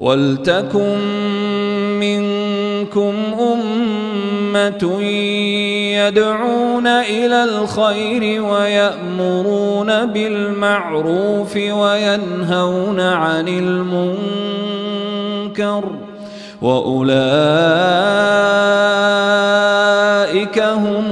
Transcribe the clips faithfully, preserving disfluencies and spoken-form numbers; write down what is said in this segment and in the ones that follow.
وَلْتَكُنْ مِنْكُمْ أُمَّةٌ يَدْعُونَ إِلَى الْخَيْرِ وَيَأْمُرُونَ بِالْمَعْرُوفِ وَيَنْهَوْنَ عَنِ الْمُنْكَرِ وَأُولَئِكَ هُمُ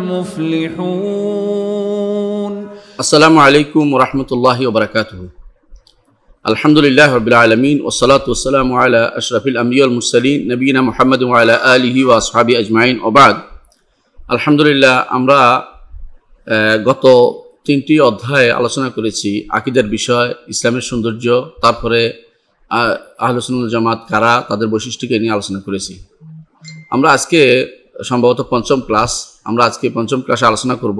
الْمُفْلِحُونَ. السلام عليكم ورحمة الله وبركاته. الحمد لله رب العالمين والصلاة والسلام على أشرف الأنبياء والمرسلين نبينا محمد وعلى آله وأصحابه أجمعين وبعد. الحمد لله আমরা গত তিনটি অধ্যায়ে আলোচনা করেছি আকীদার বিষয়, ইসলামের সৌন্দর্য, তারপরে আহলে সুন্নাত ওয়াল জামাত কারা, তাদের বৈশিষ্ট্যকে নিয়ে আলোচনা করেছি। আমরা আজকে সম্ভবত পঞ্চম ক্লাস আমরা আজকে পঞ্চম ক্লাসে আলোচনা করব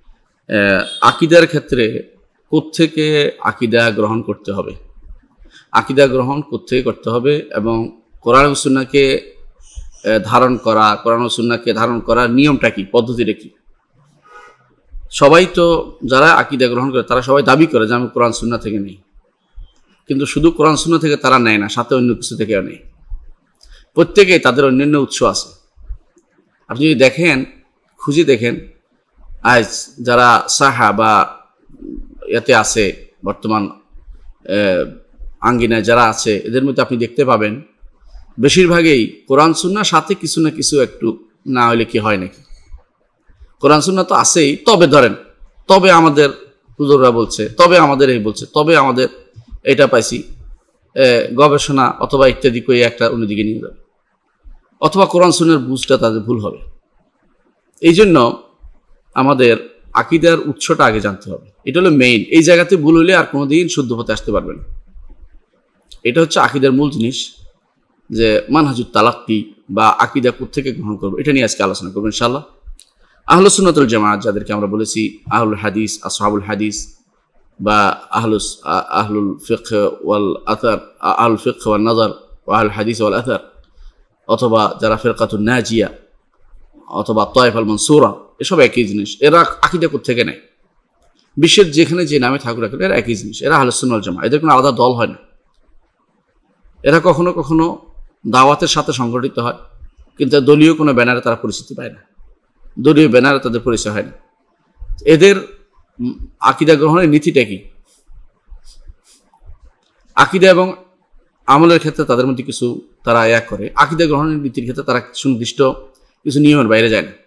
আকীদার ক্ষেত্রে কোত্থেকে আকীদা গ্রহণ করতে হবে, আকীদা গ্রহণ কোত্থেকে করতে হবে এবং কোরআন ও সুন্নাহকে ধারণ করা, কোরআন ও সুন্নাহকে ধারণ করার নিয়মটা কি, পদ্ধতিটা কি। সবাই তো যারা আকীদা গ্রহণ করে তারা সবাই দাবি করে যে আমি কোরআন সুন্নাহ থেকে নেই, কিন্তু শুধু কোরআন সুন্নাহ থেকে তারা নেয় না, সাথে অন্য কিছু থেকেও নেই। প্রত্যেকেই তাদের অন্যান্য উৎস আছে। আপনি যদি দেখেন, খুঁজে দেখেন, আজ যারা সাহা বা এতে আছে, বর্তমান আঙ্গিনায় যারা আছে, এদের মধ্যে আপনি দেখতে পাবেন বেশিরভাগই কোরআন সুন্নাহর সাথে কিছু না কিছু একটু না হলে কি হয় নাকি। কোরআন সুন্নাহ তো আছেই, তবে ধরেন তবে আমাদের হুজুররা বলছে, তবে আমাদের এই বলছে, তবে আমাদের এটা পাইছি, গবেষণা অথবা ইত্যাদি করে একটা অন্যদিকে নিয়ে যাবে, অথবা কোরআন সুন্নাহর বুঝটা তাদের ভুল হবে। এই জন্য আমাদের আকীদার উৎসটা আগে জানতে হবে। এটা হলো মেইন। এই জায়গাতে ভুল হলে আর কোনোদিন শুদ্ধ পথে আসতে পারবেন না। এটা হচ্ছে আকীদার মূল জিনিস, যে মানহাজুত তালাক্কি বা আকীদা কোত্থেকে গ্রহণ করবো, এটা নিয়ে আজকে আলোচনা করবো ইনশাআল্লাহ। আহলুস সুন্নাত ওয়াল জামাত, যাদেরকে আমরা বলেছি আহলুল হাদিস, আসহাবুল হাদিস বা আহলুস আহলুল ফিকহ ওয়াল আথার, আহলুল ফিকহ ওয়াল নাযার ওয়া আহলুল হাদিস ওয়াল আথার, অথবা যারা ফিরকাতুন নাজিয়া অথবা তায়েফা আল মানসুরা, এসব একই জিনিস। এরা আকীদা কোত্থেকে নেয়, বিশ্বের যেখানে যে নামে থাকুক রাখেন, এরা একই জিনিস। এরা আহলুস সুন্নাহ ওয়াল জামাত, এদের কোনো আলাদা দল হয় না। এরা কখনো কখনো দাওয়াতের সাথে সংগঠিত হয়, কিন্তু দলীয় কোনো ব্যানারে তারা পরিচিতি পায় না, দলীয় ব্যানারে তাদের পরিচয় হয় না। এদের আকীদা গ্রহণের নীতিটা কি, আকীদা এবং আমলের ক্ষেত্রে তাদের মধ্যে কিছু তারা এক করে, আকীদা গ্রহণের নীতির ক্ষেত্রে তারা সুনির্দিষ্ট কিছু নিয়মের বাইরে যায় না।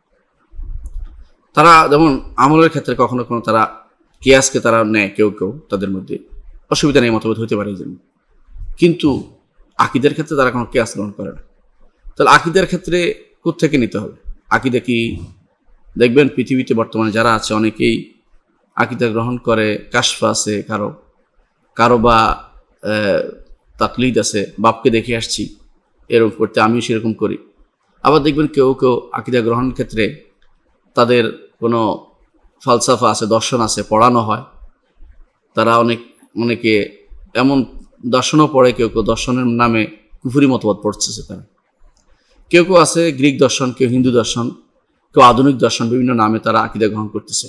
তারা যেমন আমলের ক্ষেত্রে কখনো কখনো তারা কিয়াসকে তারা নেয়, কেউ কেউ তাদের মধ্যে অসুবিধা নেই, মতভেদ হতে পারে এই জন্য, কিন্তু আকীদার ক্ষেত্রে তারা কোনো কিয়াস গ্রহণ করে না। তাহলে আকীদার ক্ষেত্রে কোত্থেকে নিতে হবে? আকীদা কি, দেখবেন পৃথিবীতে বর্তমানে যারা আছে অনেকেই আকীদা গ্রহণ করে, কাশফা আছে কারো, কারো বা তাকলিদ আছে, বাপকে দেখে আসছি এরকম করতে, আমিও সেরকম করি। আবার দেখবেন কেউ কেউ আকীদা গ্রহণের ক্ষেত্রে তাদের কোনো ফালসাফা আছে, দর্শন আছে, পড়ানো হয়। তারা অনেক অনেকে এমন দর্শনও পড়ে, কেউ কেউ দর্শনের নামে কুফরি মতবাদ পড়তেছে তারা। কেউ কেউ আছে গ্রিক দর্শন, কেউ হিন্দু দর্শন, কেউ আধুনিক দর্শন, বিভিন্ন নামে তারা আকীদা গ্রহণ করতেছে।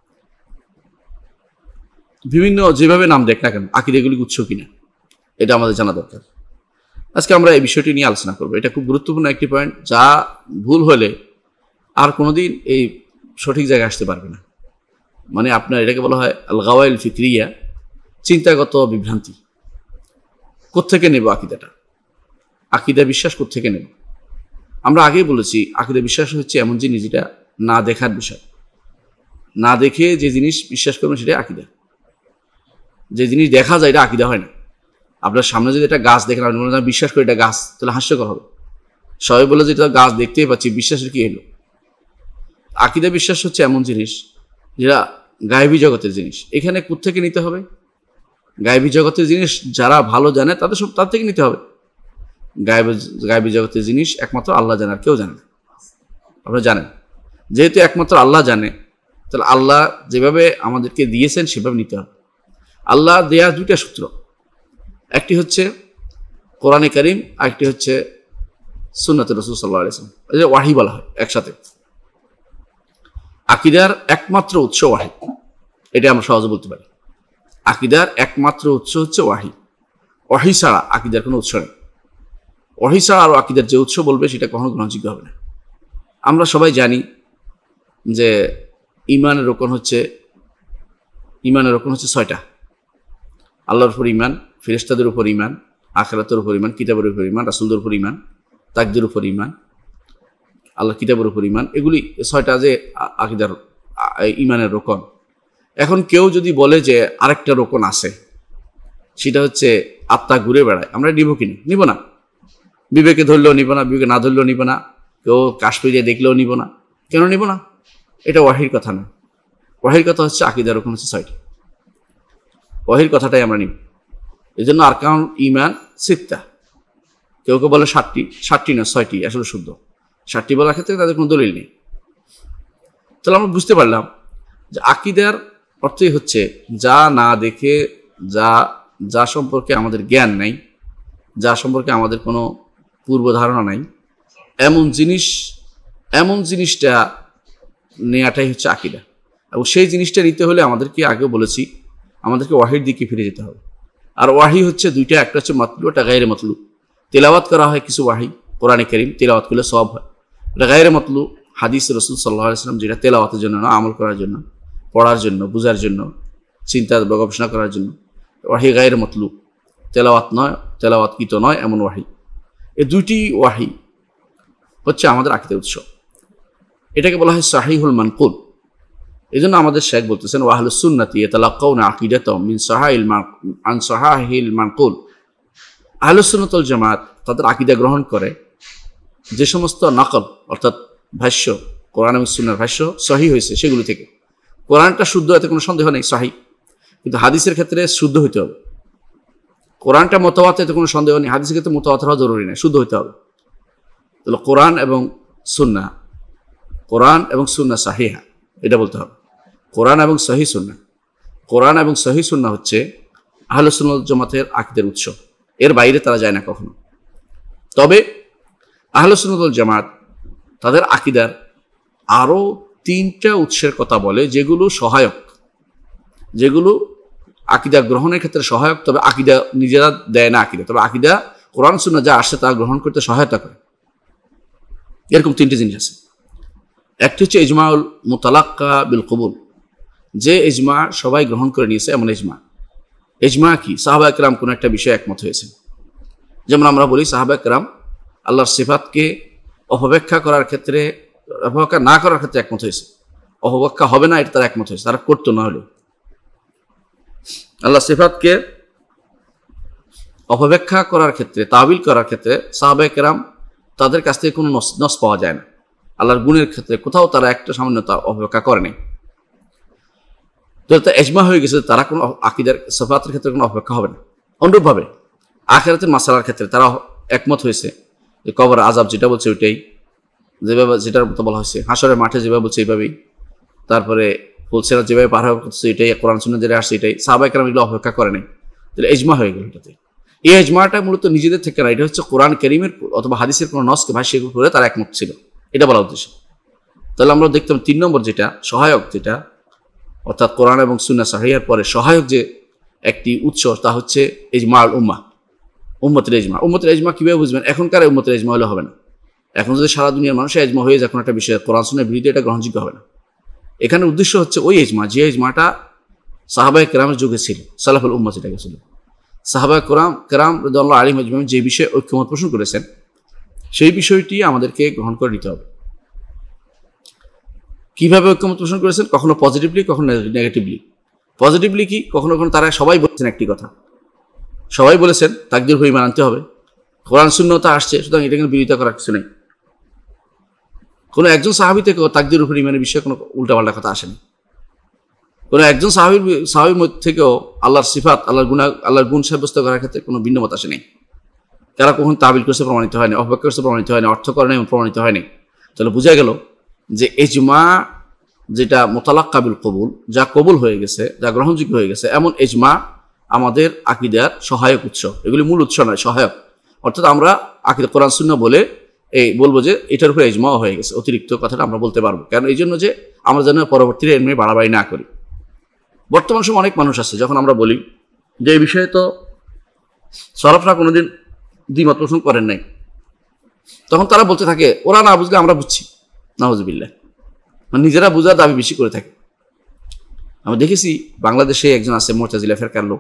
বিভিন্ন যেভাবে নাম দেখ না কেন, আকীদাগুলি উৎস কিনা এটা আমাদের জানা দরকার। আজকে আমরা এই বিষয়টি নিয়ে আলোচনা করবো। এটা খুব গুরুত্বপূর্ণ একটি পয়েন্ট, যা ভুল হলে আর কোনোদিন এই সঠিক জায়গায় আসতে পারবে না। মানে আপনার এটাকে বলা হয় আল গাওয়াইল ফিকরিয়া, চিন্তাগত বিভ্রান্তি। কোত্থেকে নেব আকীদাটা, আকীদা বিশ্বাস কোত্থেকে নেব? আমরা আগেই বলেছি আকীদা বিশ্বাস হচ্ছে এমন জিনিস যেটা না দেখার বিষয়। না দেখে যে জিনিস বিশ্বাস করবেন সেটা আকীদা। যে জিনিস দেখা যায় এটা আকীদা হয় না। আপনার সামনে যদি একটা গাছ দেখেন, আপনি মনে বিশ্বাস করি এটা গাছ, তাহলে হাস্যকর হবে। সবাই বলে যে এটা গাছ দেখতেই পাচ্ছি, বিশ্বাসের কি এলো? আকীদা বিশ্বাস হচ্ছে এমন জিনিস যেটা গায়েবী জগতের জিনিস। এখানে কোত্থেকে নিতে হবে? গায়েবী জগতের জিনিস যারা ভালো জানে তাদের সব তার থেকে নিতে হবে। গায়েব গায়েবী জগতের জিনিস একমাত্র আল্লাহ জানে, আর কেউ জানে না। আপনারা জানেন, যেহেতু একমাত্র আল্লাহ জানে, তাহলে আল্লাহ যেভাবে আমাদেরকে দিয়েছেন সেভাবে নিতে হবে। আল্লাহ দেয়া দুইটা সূত্র, একটি হচ্ছে কোরআনে কারীম, আরেকটি হচ্ছে সুন্নাতে রাসূল সাল্লাল্লাহু আলাইহি ওয়াসাল্লাম। এটা ওয়াহী বলা হয় একসাথে। আকীদার একমাত্র উৎস ওয়াহী, এটা আমরা সহজে বলতে পারি। আকীদার একমাত্র উৎস হচ্ছে ওয়াহী। ওয়াহি ছাড়া আকীদার কোনো উৎস নেই। ওয়াহি ছাড়া আরও আকীদার যে উৎস বলবে সেটা কখনো গ্রহণযোগ্য হবে না। আমরা সবাই জানি যে ইমানের রোকন হচ্ছে ইমানের রোকন হচ্ছে ছয়টা। আল্লাহর উপর ইমান, ফেরেশতাদের উপর ইমান, আখিরাতের উপর ইমান, কিতাবের উপর ইমান, রাসূলদের উপর ইমান, তাকদীর উপর ইমান, আল্লাহর কিতাবের উপর ইমান, এগুলি ছয়টা যে আকীদার ইমানের রোকন। এখন কেউ যদি বলে যে আরেকটা রোকন আছে, সেটা হচ্ছে আত্মা ঘুরে বেড়ায়, আমরা নিব কিনা? নিব না। বিবেকে ধরলেও নিব না, বিবেকে না ধরলেও নিব না, কেউ কাশ্মীরে দেখলেও নিব না। কেন নিব না? এটা ওয়াহির কথা না। ওয়াহির কথা হচ্ছে আকীদার রোকন হচ্ছে ছয়টি। ওয়াহির কথাটাই আমরা নিব। এই জন্য আরকান ইমান সিত্তা। কেউ কেউ বলে ষাটটি, ষাটটি না ছয়টি আসলে শুদ্ধ। ষাটটি বলার ক্ষেত্রে তাদের কোনো দলিল নেই। তাহলে আমরা বুঝতে পারলাম যে আকীদার অর্থই হচ্ছে যা না দেখে, যা যা সম্পর্কে আমাদের জ্ঞান নাই, যা সম্পর্কে আমাদের কোনো পূর্ব ধারণা নাই, এমন জিনিস এমন জিনিসটা নেওয়াটাই হচ্ছে আকীদা। এবং সেই জিনিসটা নিতে হলে আমাদেরকে আগেও বলেছি, আমাদেরকে ওয়াহির দিকে ফিরে যেতে হবে। আর ওয়াহি হচ্ছে দুইটা, একটা হচ্ছে মাতলু, একটা গায়রে মাতলু। তেলাওয়াত করা হয় কিছু ওয়াহি, কোরআনে কারীম তেলাওয়াত করলে সওয়াব হয়। এটা গায়রে মাতলু, হাদিস রাসূল সাল্লাল্লাহু আলাইহি ওয়াসাল্লাম, যেটা তেলাওয়াতের জন্য না, আমল করার জন্য, পড়ার জন্য, বুঝার জন্য, চিন্তা গবেষণা করার জন্য। ওয়াহি গায়রে মাতলু, তেলাওয়াত নয়, তেলাওয়াতকৃত নয় এমন ওয়াহি। এই দুইটি ওয়াহি হচ্ছে আমাদের আকীদার উৎস। এটাকে বলা হয় সাহিহুল মানকুল। এই জন্য আমাদের শেখ বলতেছেন ওয়াহলুস সুন্নাতি ইয়াতালাক্কাউনা আকিদাতাহুম মিন সাহাইল আন সাহাহিল মানকুল। আহলুস সুন্নাত ওয়াল জামাত তাদের আকীদা গ্রহণ করে যে সমস্ত নকল, অর্থাৎ ভাষ্য, কোরআন এবং সুন্নাহর ভাষ্য সহিহ হয়েছে সেগুলো থেকে। কোরআনটা শুদ্ধ, এতে কোনো সন্দেহ নেই, সহিহ। কিন্তু হাদিসের ক্ষেত্রে শুদ্ধ হইতে হবে। কোরআনটা মুতাওয়াতির, এতে কোনো সন্দেহ নেই। হাদিসের ক্ষেত্রে মুতাওয়াতির হওয়া জরুরি নয়, শুদ্ধ হইতে হবে। তাহলে কোরআন এবং সুন্নাহ, কোরআন এবং সুন্নাহ সাহিহা, এটা বলতে হবে। কোরআন এবং সহিহ সুন্নাহ, কোরআন এবং সহিহ সুন্নাহ হচ্ছে আহলুস সুন্নাহ ওয়াল জামাতের আকীদার উৎস। এর বাইরে তারা যায় না কখনো। তবে আহলুস সুন্নাহ ওয়াল জামাত তাদের আকীদার আরও তিনটা উৎসের কথা বলে, যেগুলো সহায়ক, যেগুলো আকীদা গ্রহণের ক্ষেত্রে সহায়ক। তবে আকীদা নিজেরা দেয় না আকীদা, তবে আকীদা কোরআন সুন্নাহ যা আসছে তা গ্রহণ করতে সহায়তা করে। এরকম তিনটি জিনিস আছে। একটি হচ্ছে ইজমাউল মুতালাক্কা বিল কবুল, যে ইজমা সবাই গ্রহণ করে নিয়েছে এমন ইজমা। ইজমা কি? সাহাবা একরাম কোনো একটা বিষয়ে একমত হয়েছে। যেমন আমরা বলি সাহাবা একরাম আল্লাহর সিফাতকে অপব্যাখ্যা করার ক্ষেত্রে, অপব্যাখ্যা না করার ক্ষেত্রে একমত হয়েছে। অপব্যাখ্যা হবে না এটা তারা একমত হয়েছে, তারা করতো না হলেও। আল্লাহ সিফাতকে অপব্যাখ্যা করার ক্ষেত্রে, তাবিল করার ক্ষেত্রে সাহাবা একরাম তাদের কাছ থেকে কোনো নস পাওয়া যায় না। আল্লাহর গুণের ক্ষেত্রে কোথাও তারা একটা সামান্যতা অপব্যাখ্যা করেনি। তো এজমা হয়ে গেছে তারা কোনো আকীদার সিফাতের ক্ষেত্রে কোনো অপব্যাখ্যা হবে না। অনুরূপভাবে আখিরাতের মাসালার ক্ষেত্রে তারা একমত হয়েছে যে কবর আযাব যেটা বলছে ওইটাই, যেভাবে যেটার মতো বলা হয়েছে, হাসরের মাঠে যেভাবে বলছে এইভাবেই, তারপরে ফুলসিরাত যেভাবে পার হওয়া করছে এটাই, কোরআন সুন্নাহ যেটা আসছে এটাই। সাহাবা একরাম এগুলো অপব্যাখ্যা করেনি, তাহলে এজমা হয়ে গেল এটাতে। এই এজমাটা মূলত নিজেদের থেকে না, এটা হচ্ছে কোরআন কারীমের অথবা হাদিসের কোনো নসকে ভাষ্যের উপরে তারা একমত ছিল, এটা বলা উদ্দেশ্য। তাহলে আমরা দেখতাম তিন নম্বর যেটা সহায়ক, যেটা অর্থাৎ কোরআন এবং সুন্নাহ সাহিহার পরে সহায়ক যে একটি উৎস, তা হচ্ছে ইজমা আল উম্মাহ, উম্মতের ইজমা। উম্মতের ইজমা কীভাবে বুঝবেন? এখনকার উম্মতের ইজমা হলে হবে না। এখন যদি সারা দুনিয়ার মানুষের ইজমা হয়ে যায় কোনো একটা বিষয়ে, কোরআন সুন্নাহর বিরুদ্ধে, এটা গ্রহণযোগ্য হবে না। এখানে উদ্দেশ্য হচ্ছে ওই ইজমা, যে ইজমাটা সাহাবায়ে কেরামের যুগে ছিল, সালাফুল উম্মাহ যেটাকে ছিল। সাহাবায়ে কেরাম কেরাম রাদিয়াল্লাহু আনহুম আজমাইন যে বিষয়ে ঐক্যমত পোষণ করেছেন, সেই বিষয়টি আমাদেরকে গ্রহণ করে নিতে হবে। কিভাবে ঐক্যমত পোষণ করেছেন? কখনো পজিটিভলি, কখনো নেগেটিভলি। পজিটিভলি কি? কখনো কখনো তারা সবাই বলেছেন একটি কথা, সবাই বলেছেন তাকদীর হয়ে মানতে হবে, কোরআন সুন্নাহ তা আসছে, সুতরাং এটা কিন্তু বিরোধিতা করার কিছু নেই। কোনো একজন সাহাবী থেকে তাকদীর উপর ইমানের বিষয়ে কোনো উল্টাপাল্টা কথা আসেনি। কোনো একজন সাহাবীর সাহাবীর মধ্যে থেকেও আল্লাহর সিফাত, আল্লাহর গুণ, আল্লাহর গুণ সাব্যস্ত করার ক্ষেত্রে কোনো ভিন্নমত আসেনি। তারা কখন তাবিল করছে প্রমাণিত হয়নি, অপব্যাখ্যা করছে প্রমাণিত হয়নি, অর্থ করে নাই প্রমাণিত হয়নি। তাহলে বোঝা গেল যে ইজমা যেটা মুতালাক্কা বিল কবুল, যা কবুল হয়ে গেছে, যা গ্রহণযোগ্য হয়ে গেছে, এমন ইজমা আমাদের আকীদার সহায়ক উৎস। এগুলি মূল উৎস নয়, সহায়ক। অর্থাৎ আমরা আকীদা কোরআন সুন্নাহ বলে এই বলবো যে এটার উপরে ইজমা হয়ে গেছে, অতিরিক্ত কথাটা আমরা বলতে পারবো। কারণ এই জন্য যে আমরা যেন পরবর্তীতে এমনি বাড়াবাড়ি না করি। বর্তমান সময় অনেক মানুষ আছে, যখন আমরা বলি যে এই বিষয়ে তো সরফরা কোনোদিন দ্বিমত পোষণ করেন নাই। তখন তারা বলতে থাকে ওরা না বুঝলে আমরা বুঝছি, নাউজুবিল্লাহ, মানে নিজেরা বুঝার দাবি বেশি করে থাকে। আমি দেখেছি বাংলাদেশে একজন আছে মুতাজিলা ফিরকার লোক,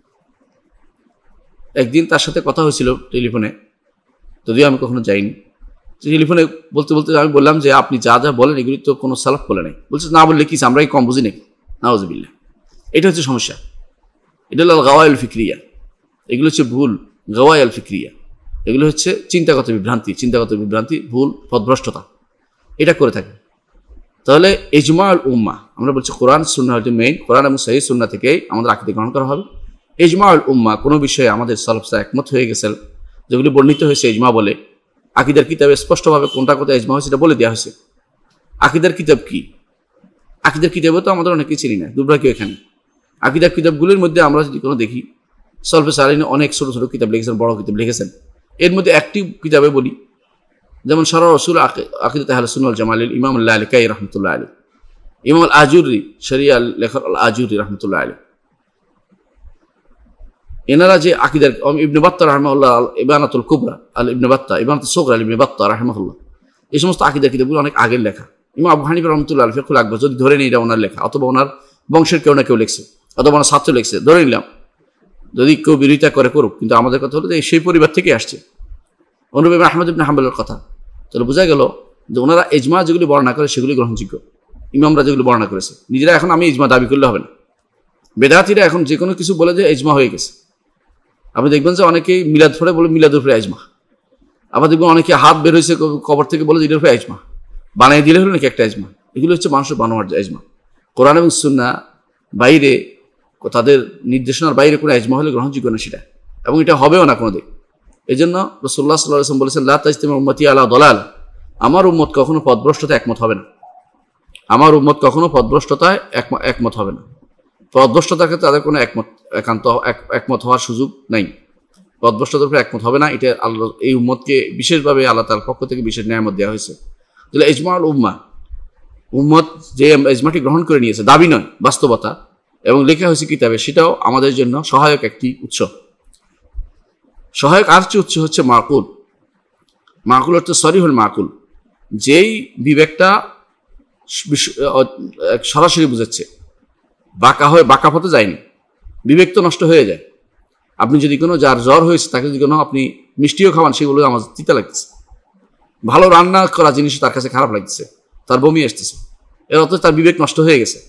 একদিন তার সাথে কথা হয়েছিল টেলিফোনে, যদিও আমি কখনো যাইনি। টেলিফোনে বলতে বলতে আমি বললাম যে আপনি যা যা বলেন এগুলি তো কোনো সালাফ বলে নাই। বলছে না বললে কি আমরা কি কম বুঝি নাকি? নাউজুবিল্লাহ, এটা হচ্ছে সমস্যা। এটা হলো গাওয়াইল ফিক্রিয়া, এগুলো হচ্ছে ভুল গাওয়াইল ফিক্রিয়া, এগুলো হচ্ছে চিন্তাগত বিভ্রান্তি, চিন্তাগত বিভ্রান্তি, ভুল, পথভ্রষ্টতা, এটা করে থাকে। তাহলে ইজমাউল উম্মাহ, আমরা বলছি কোরআন সুন্নাহ হচ্ছে মেইন, কোরআন এবং সহিহ সুন্নাহ থেকেই আমাদের আকীদা গ্রহণ করা হবে। ইজমাউল উম্মাহ, কোনো বিষয়ে আমাদের সালাফরা একমত হয়ে গেছেন, যেগুলি বর্ণিত হয়েছে ইজমা বলে। আকীদার কিতাবে স্পষ্টভাবে কোনটা কোথায় ইজমা হয়েছে এটা বলে দেওয়া হয়েছে। আকীদার কিতাব কি? আকীদার কিতাবে তো আমাদের অনেকে চিনি না, দুর্ভাগ্য এখানে। আকীদার কিতাবগুলির মধ্যে আমরা যদি কোনো দেখি, সলফে সালিহিন অনেক ছোট ছোট কিতাব লিখেছেন, বড় কিতাব লিখেছেন। এর মধ্যে একটি কিতাবে বলি, যেমন শারহ উসুল আকিদাত আহলে সুন্নাহ ওয়াল জামাআহ ইমাম আল-লালিকাই রাহমাতুল্লাহ আলাইহি, ইমাম আল-আজুরি শরিয়া লেখক আল-আজুরি রাহমাতুল্লাহ আলাইহি, এনারা যে আকিদার, ইবনে বাত্তা রাহমাহুল্লাহ ইবানাতুল কুবরা আল ইবনে বাত্তা, ইবানাতুস সুগরা আল ইবনে বাত্তা রাহমাহুল্লাহ, এই সমস্ত আকিদার কিতাবগুলো অনেক আগের লেখা। ইমাম আবু হানিফা রাহমাতুল্লাহ আলাইহি ফিকহুল আকবার, যদি ধরে নিই এটা ওনার লেখা, অথবা ওনার বংশের কেউ না কেউ লিখছে, অথবা ওনার ছাত্র লিখছে, ধরে নিলাম, যদি কেউ বিরোধিতা করে করুক, কিন্তু আমাদের কথা হলো যে সেই পরিবার থেকে আসছে। অনুরূপ আহমদ ইবনে হাম্বলের কথা, তাহলে বোঝা গেল যে ওনারা ইজমা যেগুলি বর্ণনা করে সেগুলি গ্রহণযোগ্য, ইমামরা যেগুলি বর্ণনা করেছে। নিজেরা এখন আমি ইজমা দাবি করলে হবে না। বেদাতিরা এখন যে কোনো কিছু বলে যে ইজমা হয়ে গেছে। আপনি দেখবেন যে অনেকেই মিলাদ পড়ে বলে মিলাদের উপরে ইজমা, আবার দেখবেন অনেকে হাত বের হয়েছে কবর থেকে বলে এটার উপরে ইজমা, বানিয়ে দিলে হলো নাকি একটা ইজমা। এগুলো হচ্ছে মানুষের বানোয়ার ইজমা। কোরআন এবং সুন্নাহ বাইরে, তাদের নির্দেশনার বাইরে কোনো ইজমা হলে গ্রহণযোগ্য না সেটা, এবং এটা হবেও না কোনোদিন। এই জন্য রাসূলুল্লাহ সাল্লাল্লাহু আলাইহি ওয়াসাল্লাম বলেছেন লা তাজতামিউ উম্মতি আলা দালাল, আমার উম্মত কখনো পথভ্রষ্টতায় একমত হবে না, আমার উম্মত কখনো পথভ্রষ্টতায় একমত হবে না। পথভ্রষ্টতার ক্ষেত্রে তাদের কোনো একমত একান্ত একমত হওয়ার সুযোগ নাই, পথভ্রষ্টতার উপরে একমত হবে না। এটা আল্লাহ এই উম্মতকে বিশেষভাবে আল্লাহ তাআলার পক্ষ থেকে বিশেষ নিয়ামত দেওয়া হয়েছে। তাহলে ইজমাউল উম্মাহ, উম্মত যে ইজমাটি গ্রহণ করে নিয়েছে, দাবি নয়, বাস্তবতা, এবং লেখা হয়েছে কিতাবে, সেটাও আমাদের জন্য সহায়ক একটি উৎস। সহায়ক আর চেয়ে উৎস হচ্ছে মাকুল। মাকুল অর্থ সরিহুল মাকুল, যেই বিবেকটা সরাসরি বুঝাচ্ছে, বাঁকা হয়ে বাঁকা পথে যায়নি। বিবেক তো নষ্ট হয়ে যায়। আপনি যদি কোনো যার জ্বর হয়েছে তাকে যদি কোনো আপনি মিষ্টিও খাওয়ান, সেগুলো আমার তিতা লাগতেছে, ভালো রান্না করা জিনিস তার কাছে খারাপ লাগতেছে, তার বমি আসতেছে, এর অর্থ তার বিবেক নষ্ট হয়ে গেছে।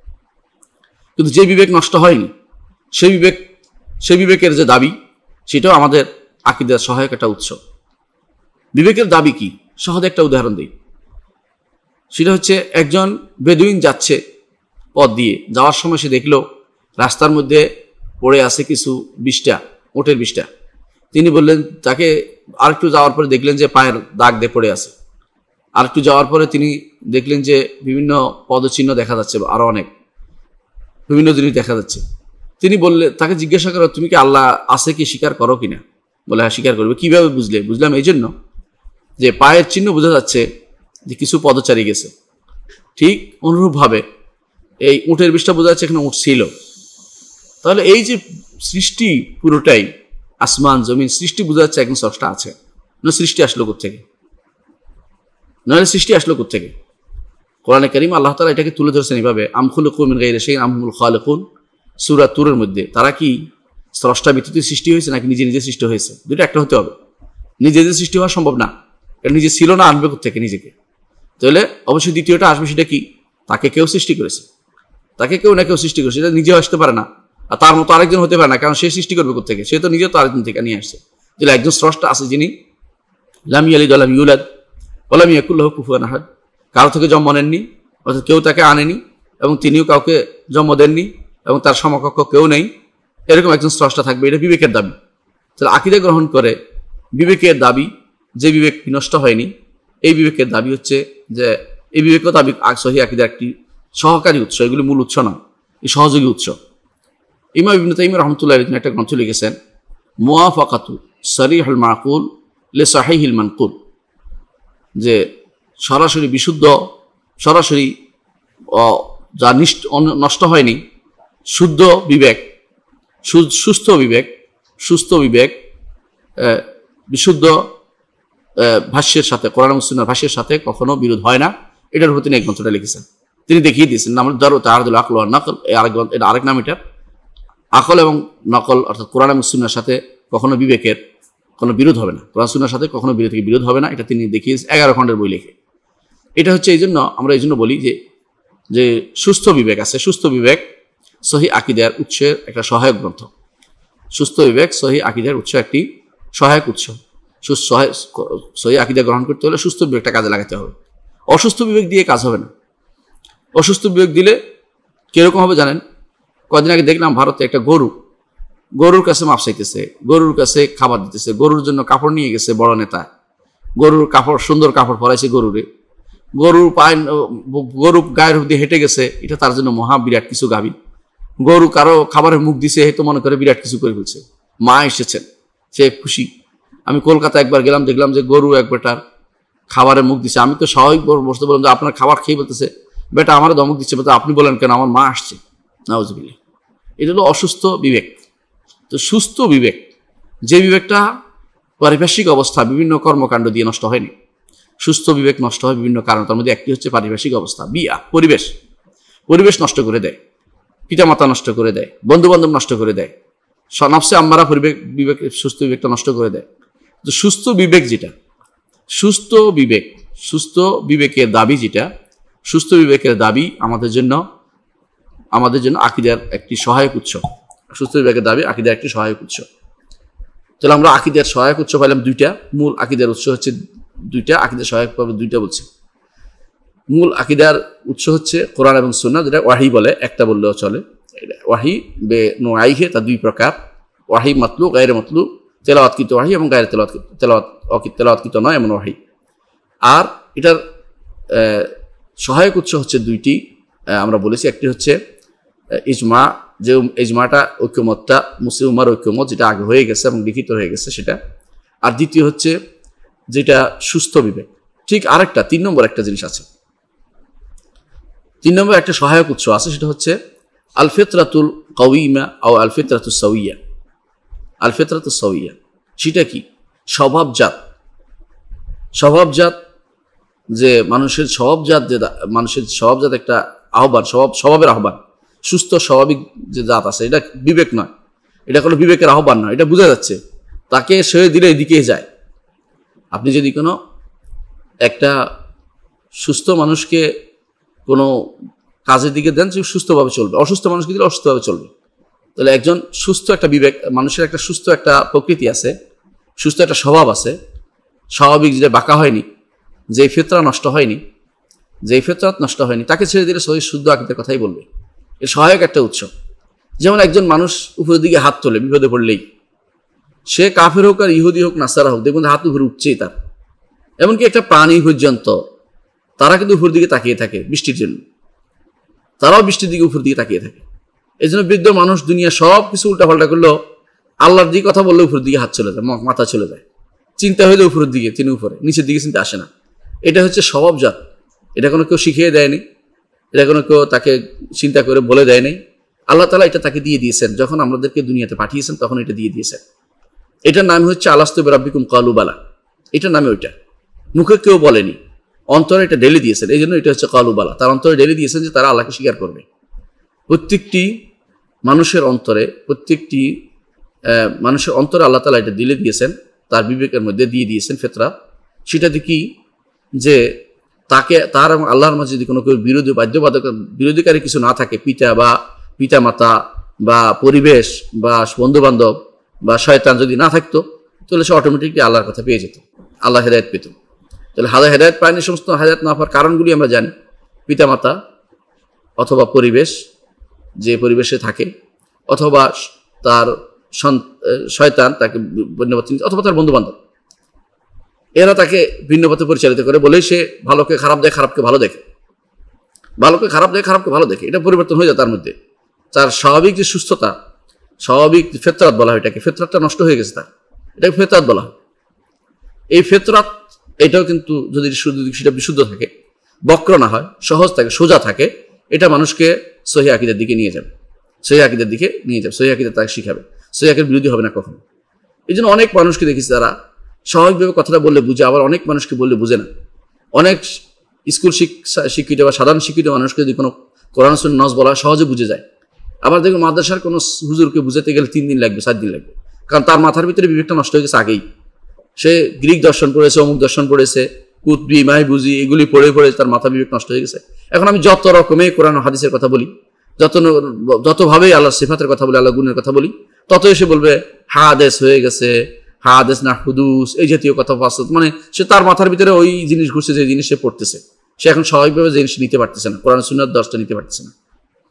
কিন্তু যে বিবেক নষ্ট হয়নি, সেই বিবেক সেই বিবেকের যে দাবি, সেটাও আমাদের আকীদার সহায়ক একটা উৎস। বিবেকের দাবি কি? সহজ একটা উদাহরণ দিই। সেটা হচ্ছে একজন বেদুইন যাচ্ছে পথ দিয়ে, যাওয়ার সময় সে দেখলো রাস্তার মধ্যে পড়ে আছে কিছু বিষ্ঠা, ওটের বিষ্ঠা। তিনি বললেন, তাকে আরেকটু যাওয়ার পরে দেখলেন যে পায়ের দাগ দিয়ে পড়ে আছে। আরেকটু যাওয়ার পরে তিনি দেখলেন যে বিভিন্ন পদচিহ্ন দেখা যাচ্ছে, আরো অনেক বিভিন্ন জিনিস দেখা যাচ্ছে। তিনি বললেন, তাকে জিজ্ঞাসা করো তুমি কি আল্লাহ আছে কি স্বীকার করো কিনা? বলে হ্যাঁ স্বীকার করবে। কিভাবে বুঝলে? বুঝলাম এই জন্য যে পায়ের চিহ্ন বোঝা যাচ্ছে যে কিছু পদচারী গেছে। ঠিক অনুরূপভাবে এই উটের বিষটা বোঝা যাচ্ছে এখানে উট ছিল। তাহলে এই যে সৃষ্টি পুরোটাই, আসমান জমিন সৃষ্টি বোঝা যাচ্ছে একজন স্রষ্টা আছে। না সৃষ্টি আসলো কোত্থেকে? নইলে সৃষ্টি আসলো কোত্থেকে? কোরআনে কারীম আল্লাহ তাআলা এটাকে তুলে ধরেছেন এইভাবে, আম খুলিকু মিন গায়রি শাইইন আম হুমুল খালিকুন, সূরা তুরের মধ্যে। তারা কি স্রষ্টা ব্যতীত সৃষ্টি হয়েছে নাকি নিজে নিজে সৃষ্টি হয়েছে? দুটো একটা হতে হবে। নিজে নিজে সৃষ্টি হওয়া সম্ভব না, এটা নিজে ছিল না, আনবে কোত্থেকে নিজেকে? তাহলে অবশ্যই দ্বিতীয়টা আসবে, সেটা কি? তাকে কেউ সৃষ্টি করেছে, তাকে কেউ না কেউ সৃষ্টি করেছে। এটা নিজেও আসতে পারে না, আর তার মতো আরেকজন হতে পারে না, কারণ সে সৃষ্টি করবে কোত্থেকে? সে তো নিজে তো আরেকজন থেকে নিয়ে আসছে। তাহলে একজন স্রষ্টা আছে যিনি লাম ইয়ালিদ ওয়া লাম ইউলাদ ওয়া লাম ইয়াকুল লাহু কুফুয়ান আহাদ, কারো থেকে জন্ম নেননি, অর্থাৎ কেউ তাকে আনেনি, এবং তিনিও কাউকে জন্ম দেননি, এবং তার সমকক্ষ কেউ নেই, এরকম একজন স্রষ্টা থাকবে। এটা বিবেকের দাবি। তাহলে আকীদা গ্রহণ করে বিবেকের দাবি, যে বিবেক বিনষ্ট হয়নি, এই বিবেকের দাবি হচ্ছে যে এই বিবেকও দাবি সহি আকীদার একটি সহকারী উৎস, এগুলি মূল উৎস নয়, এই সহযোগী উৎস। ইমাম ইবনে তাইমিয়া রাহমাতুল্লাহ আলাইহি একটা গ্রন্থ লিখেছেন, মুওয়াফাকাতু সরিহুল মাকুল লি সহিহিল মানকুল, যে সরাসরি বিশুদ্ধ, সরাসরি যা নষ্ট হয়নি, শুদ্ধ বিবেক, সুস্থ বিবেক সুস্থ বিবেক বিশুদ্ধ ভাষ্যের সাথে, কোরআন এবং সুন্নাহর ভাষ্যের সাথে কখনো বিরোধ হয় না। এটার উপর তিনি এই গ্রন্থটা লিখেছেন। তিনি দেখিয়ে দিয়েছেন নাম দারু তাআরুদুল আকল ওয়ান নকল, আরেক এটা আরেক নাম। এটা আকল এবং নকল অর্থাৎ কোরআন এবং সুন্নাহর সাথে কখনো বিবেকের কোনো বিরোধ হবে না, কোরআন সুন্নাহর সাথে কখনো বিরোধ থেকে বিরোধ হবে না। এটা তিনি দেখিয়ে এগারো খণ্ডের বই লিখে। এটা হচ্ছে এই জন্য আমরা এই জন্য বলি যে যে সুস্থ বিবেক আছে, সুস্থ বিবেক সহি আকিদার উৎসের একটা সহায়ক গ্রন্থ। সুস্থ বিবেক সহি আকিদার উৎস একটি সহায়ক উৎস। সহি আকিদা গ্রহণ করতে হলে সুস্থ বিবেকটা কাজে লাগাতে হবে। অসুস্থ বিবেক দিয়ে কাজ হবে না। অসুস্থ বিবেক দিলে কিরকম হবে জানেন? কদিন আগে দেখলাম ভারতে একটা গরু গরুর কাছে মাপ চাইতেছে, গরুর কাছে খাবার দিতেছে, গরুর জন্য কাপড় নিয়ে গেছে বড় নেতা। গরুর কাপড়, সুন্দর কাপড় পরাইছে গরুরে। গরুর পায়ে, গরু গায়ের দিয়ে হেঁটে গেছে, এটা তার জন্য মহা বিরাট কিছু গাবি। গরু কারো খাবারের মুখ দিছে, হয়তো মনে করে বিরাট কিছু করে ফেলছে। মা এসেছেন, সে খুশি। আমি কলকাতা একবার গেলাম, দেখলাম যে গরু এক বেটার খাবারের মুখ দিছে। আমি তো স্বাভাবিক বসতে বললাম যে আপনার খাবার খেয়ে বলতেছে, বেটা আমার ধমক দিচ্ছে, বলতে আপনি বলেন কেন, আমার মা আসছে। নাউজুবিল্লাহ। এটা হলো অসুস্থ বিবেক। তো সুস্থ বিবেক, যে বিবেকটা পারিপার্শ্বিক অবস্থা বিভিন্ন কর্মকাণ্ড দিয়ে নষ্ট হয়নি। সুস্থ বিবেক নষ্ট হয় বিভিন্ন কারণ, তার মধ্যে একটি হচ্ছে পারিপার্শ্বিক অবস্থা, বিয়া, পরিবেশ। পরিবেশ নষ্ট করে দেয়, পিতামাতা নষ্ট করে দেয়, বন্ধু বান্ধব নষ্ট করে দেয়, নফসে আম্মারা পরিবেক বিবেক সুস্থ বিবেকটা নষ্ট করে দেয়। তো সুস্থ বিবেক যেটা, সুস্থ বিবেক, সুস্থ বিবেকের দাবি যেটা, সুস্থ বিবেকের দাবি আমাদের জন্য আমাদের জন্য আকীদার একটি সহায়ক উৎস। সুস্থ বিবেকের দাবি আকীদার একটি সহায়ক উৎস। তাহলে আমরা আকীদার সহায়ক উৎস পাইলাম দুইটা। মূল আকীদার উৎস হচ্ছে দুইটা, আকীদার সহায়ক পাবে দুইটা বলছে। মূল আকীদার উৎস হচ্ছে কোরআন এবং সুন্নাহ, যেটা ওয়াহি বলে, একটা বললেও চলে। ওয়াহি বে নোয়াইহে, তা দুই প্রকার, ওয়াহি মাতলু, গায়রে মাতলু, তেলাওয়াতকৃত ওয়াহি এবং গায়রে তেলাওয়াত তেলাওয়াত তেলাওয়াতকৃত নয় এমন ওয়াহি। আর এটার সহায়ক উৎস হচ্ছে দুইটি, আমরা বলেছি। একটি হচ্ছে ইজমা, যে ইজমাটা ঐক্যমতটা মুসলিম উম্মার ঐক্যমত, যেটা আগে হয়ে গেছে এবং লিখিত হয়ে গেছে সেটা। আর দ্বিতীয় হচ্ছে যেটা সুস্থ বিবেক। ঠিক আরেকটা তিন নম্বর একটা জিনিস আছে, তিন নম্বর একটা সহায়ক উৎস আছে, সেটা হচ্ছে আল ফিতরাতুল কাওয়িমা ও আল ফিতরাতুস সাওয়িয়া। আল ফিতরাতুস সাওয়িয়া সেটা কি? স্বভাবজাত। স্বভাবজাত যে মানুষের স্বভাবজাত, যে মানুষের স্বভাবজাত একটা আহ্বান, স্বভাব স্বভাবের আহ্বান, সুস্থ স্বাভাবিক যে জাত আছে, এটা বিবেক নয়, এটা কোনো বিবেকের আহ্বান নয়। এটা বোঝা যাচ্ছে, তাকে সে দিলে এদিকে যায়। আপনি যদি কোনো একটা সুস্থ মানুষকে কোনো কাজের দিকে দেন, সে সুস্থভাবে চলবে। অসুস্থ মানুষকে দিলে অসুস্থভাবে চলবে। তাহলে একজন সুস্থ একটা বিবেক, মানুষের একটা সুস্থ একটা প্রকৃতি আছে, সুস্থ একটা স্বভাব আছে, স্বাভাবিক, যেটা বাঁকা হয়নি, যে ফিতরা নষ্ট হয়নি, যে ফিতরাত নষ্ট হয়নি, তাকে ছেড়ে দিলে সহি শুদ্ধ আকীদার কথাই বলবে। এর সহায়ক একটা উৎস। যেমন একজন মানুষ উপরের দিকে হাত তোলে বিপদে পড়লেই, সে কাফের হোক আর ইহুদি হোক নাসারা হোক, দেখুন হাত উপরে উঠছেই তার। এমনকি একটা প্রাণী পর্যন্ত তারা কিন্তু উপর দিকে তাকিয়ে থাকে বৃষ্টির জন্য, তারাও বৃষ্টির দিকে উপর দিকে তাকিয়ে থাকে। এই জন্য বৃদ্ধ মানুষ দুনিয়া সব কিছু উল্টাপাল্টা করলেও আল্লাহর দিকে কথা বললে উপর দিকে হাত চলে যায়, মাথা চলে যায়। চিন্তা হইলে উপরের দিকে, তিনি উপরে, নিচের দিকে চিন্তা আসে না। এটা হচ্ছে স্বভাবজাত। এটা কোনো কেউ শিখিয়ে দেয়নি, এটা কোনো কেউ তাকে চিন্তা করে বলে দেয় নাই। আল্লাহ তাআলা এটা তাকে দিয়ে দিয়েছেন, যখন আমাদেরকে দুনিয়াতে পাঠিয়েছেন তখন এটা দিয়ে দিয়েছেন। এটার নাম হচ্ছে আলাস্তু বিরাব্বিকুম ক্বালু বালা। এটার নামে ওইটা, মুখে কেউ বলেনি, অন্তরে এটা ঢেলে দিয়েছেন। এই জন্য এটা হচ্ছে ক্বালু বালা। তার অন্তরে ঢেলে দিয়েছেন যে তারা আল্লাহকে স্বীকার করবে। প্রত্যেকটি মানুষের অন্তরে, প্রত্যেকটি মানুষের অন্তরে আল্লাহ তাআলা এটা দিলে দিয়েছেন, তার বিবেকের মধ্যে দিয়ে দিয়েছেন ফিতরা। সেটাতে কি যে তাকে, তার এবং আল্লাহর মাঝে যদি কোনো কেউ বিরোধী বাধ্যবাধক বিরোধীকারী কিছু না থাকে, পিতা বা পিতা মাতা বা পরিবেশ বা বন্ধু বান্ধব বা শয়তান যদি না থাকতো, তাহলে সে অটোমেটিকলি আল্লাহর কথা পেয়ে যেত, আল্লাহ হেদায়েত পেত। তাহলে হাদা হেদায়েত পায়নি, সমস্ত হেদায়েত না পাওয়ার কারণগুলি আমরা জানি। পিতামাতা অথবা পরিবেশ, যে পরিবেশে থাকে, অথবা তার শয়তান তাকে ভিন্ন পথে, অথবা তার বন্ধু বান্ধব, এরা তাকে ভিন্ন পথে পরিচালিত করে বলে সে ভালোকে খারাপ দেখে, খারাপকে ভালো দেখে, ভালোকে খারাপ দেখে, খারাপকে ভালো দেখে। এটা পরিবর্তন হয়ে যায় তার মধ্যে। তার স্বাভাবিক যে সুস্থতা, স্বাভাবিক ফিতরাত বলা হয় এটাকে, ফিতরাতটা নষ্ট হয়ে গেছে তার, এটাকে ফিতরাত বলা হয়। এই ফিতরাত এটাও কিন্তু যদি সেটা বিশুদ্ধ থাকে, বক্র না হয়, সহজ থাকে, সোজা থাকে, এটা মানুষকে সহিহ আকীদার দিকে নিয়ে যাবে, সহিহ আকীদার দিকে নিয়ে যাবে, সহিহ আকীদা তাকে শিখাবে। সহিয়াকের বিরোধী হবে না কখনো। এই জন্য অনেক মানুষকে দেখেছি তারা স্বাভাবিকভাবে কথাটা বললে বুঝে, আবার অনেক মানুষকে বললে বুঝে না। অনেক স্কুল শিক্ষিত বা সাধারণ শিক্ষিত মানুষকে যদি কোনো কোরআন সুন্নাহ নস বলা সহজে বুঝে যায়। আবার দেখবেন মাদ্রাসার কোনো হুজুরকে বুঝাতে গেলে তিন দিন লাগবে, চার দিন লাগবে, কারণ তার মাথার ভিতরে বিবেকটা নষ্ট হয়ে গেছে আগেই। সে গ্রিক দর্শন পড়েছে, অমুক দর্শন পড়েছে, কুতবি মাহবুজি এগুলি পড়ে পড়ে তার মাথা বিবেক নষ্ট হয়ে গেছে। এখন আমি যত রকমে কোরআন হাদিসের কথা বলি, যত যতভাবেই আল্লাহর সিফাতের কথা বলি, আল্লাহ গুণের কথা বলি, তত এসে বলবে হাদেস হয়ে গেছে, হাদেস না হুদুস, এই জাতীয় কথা ফাসদ। মানে সে তার মাথার ভিতরে ওই জিনিস ঘুরছে যে জিনিস সে পড়তেছে, সে এখন স্বাভাবিকভাবে জিনিস নিতে পারতেছে না, কোরআন সুন্নাহর দর্শটা নিতে পারতেছে না।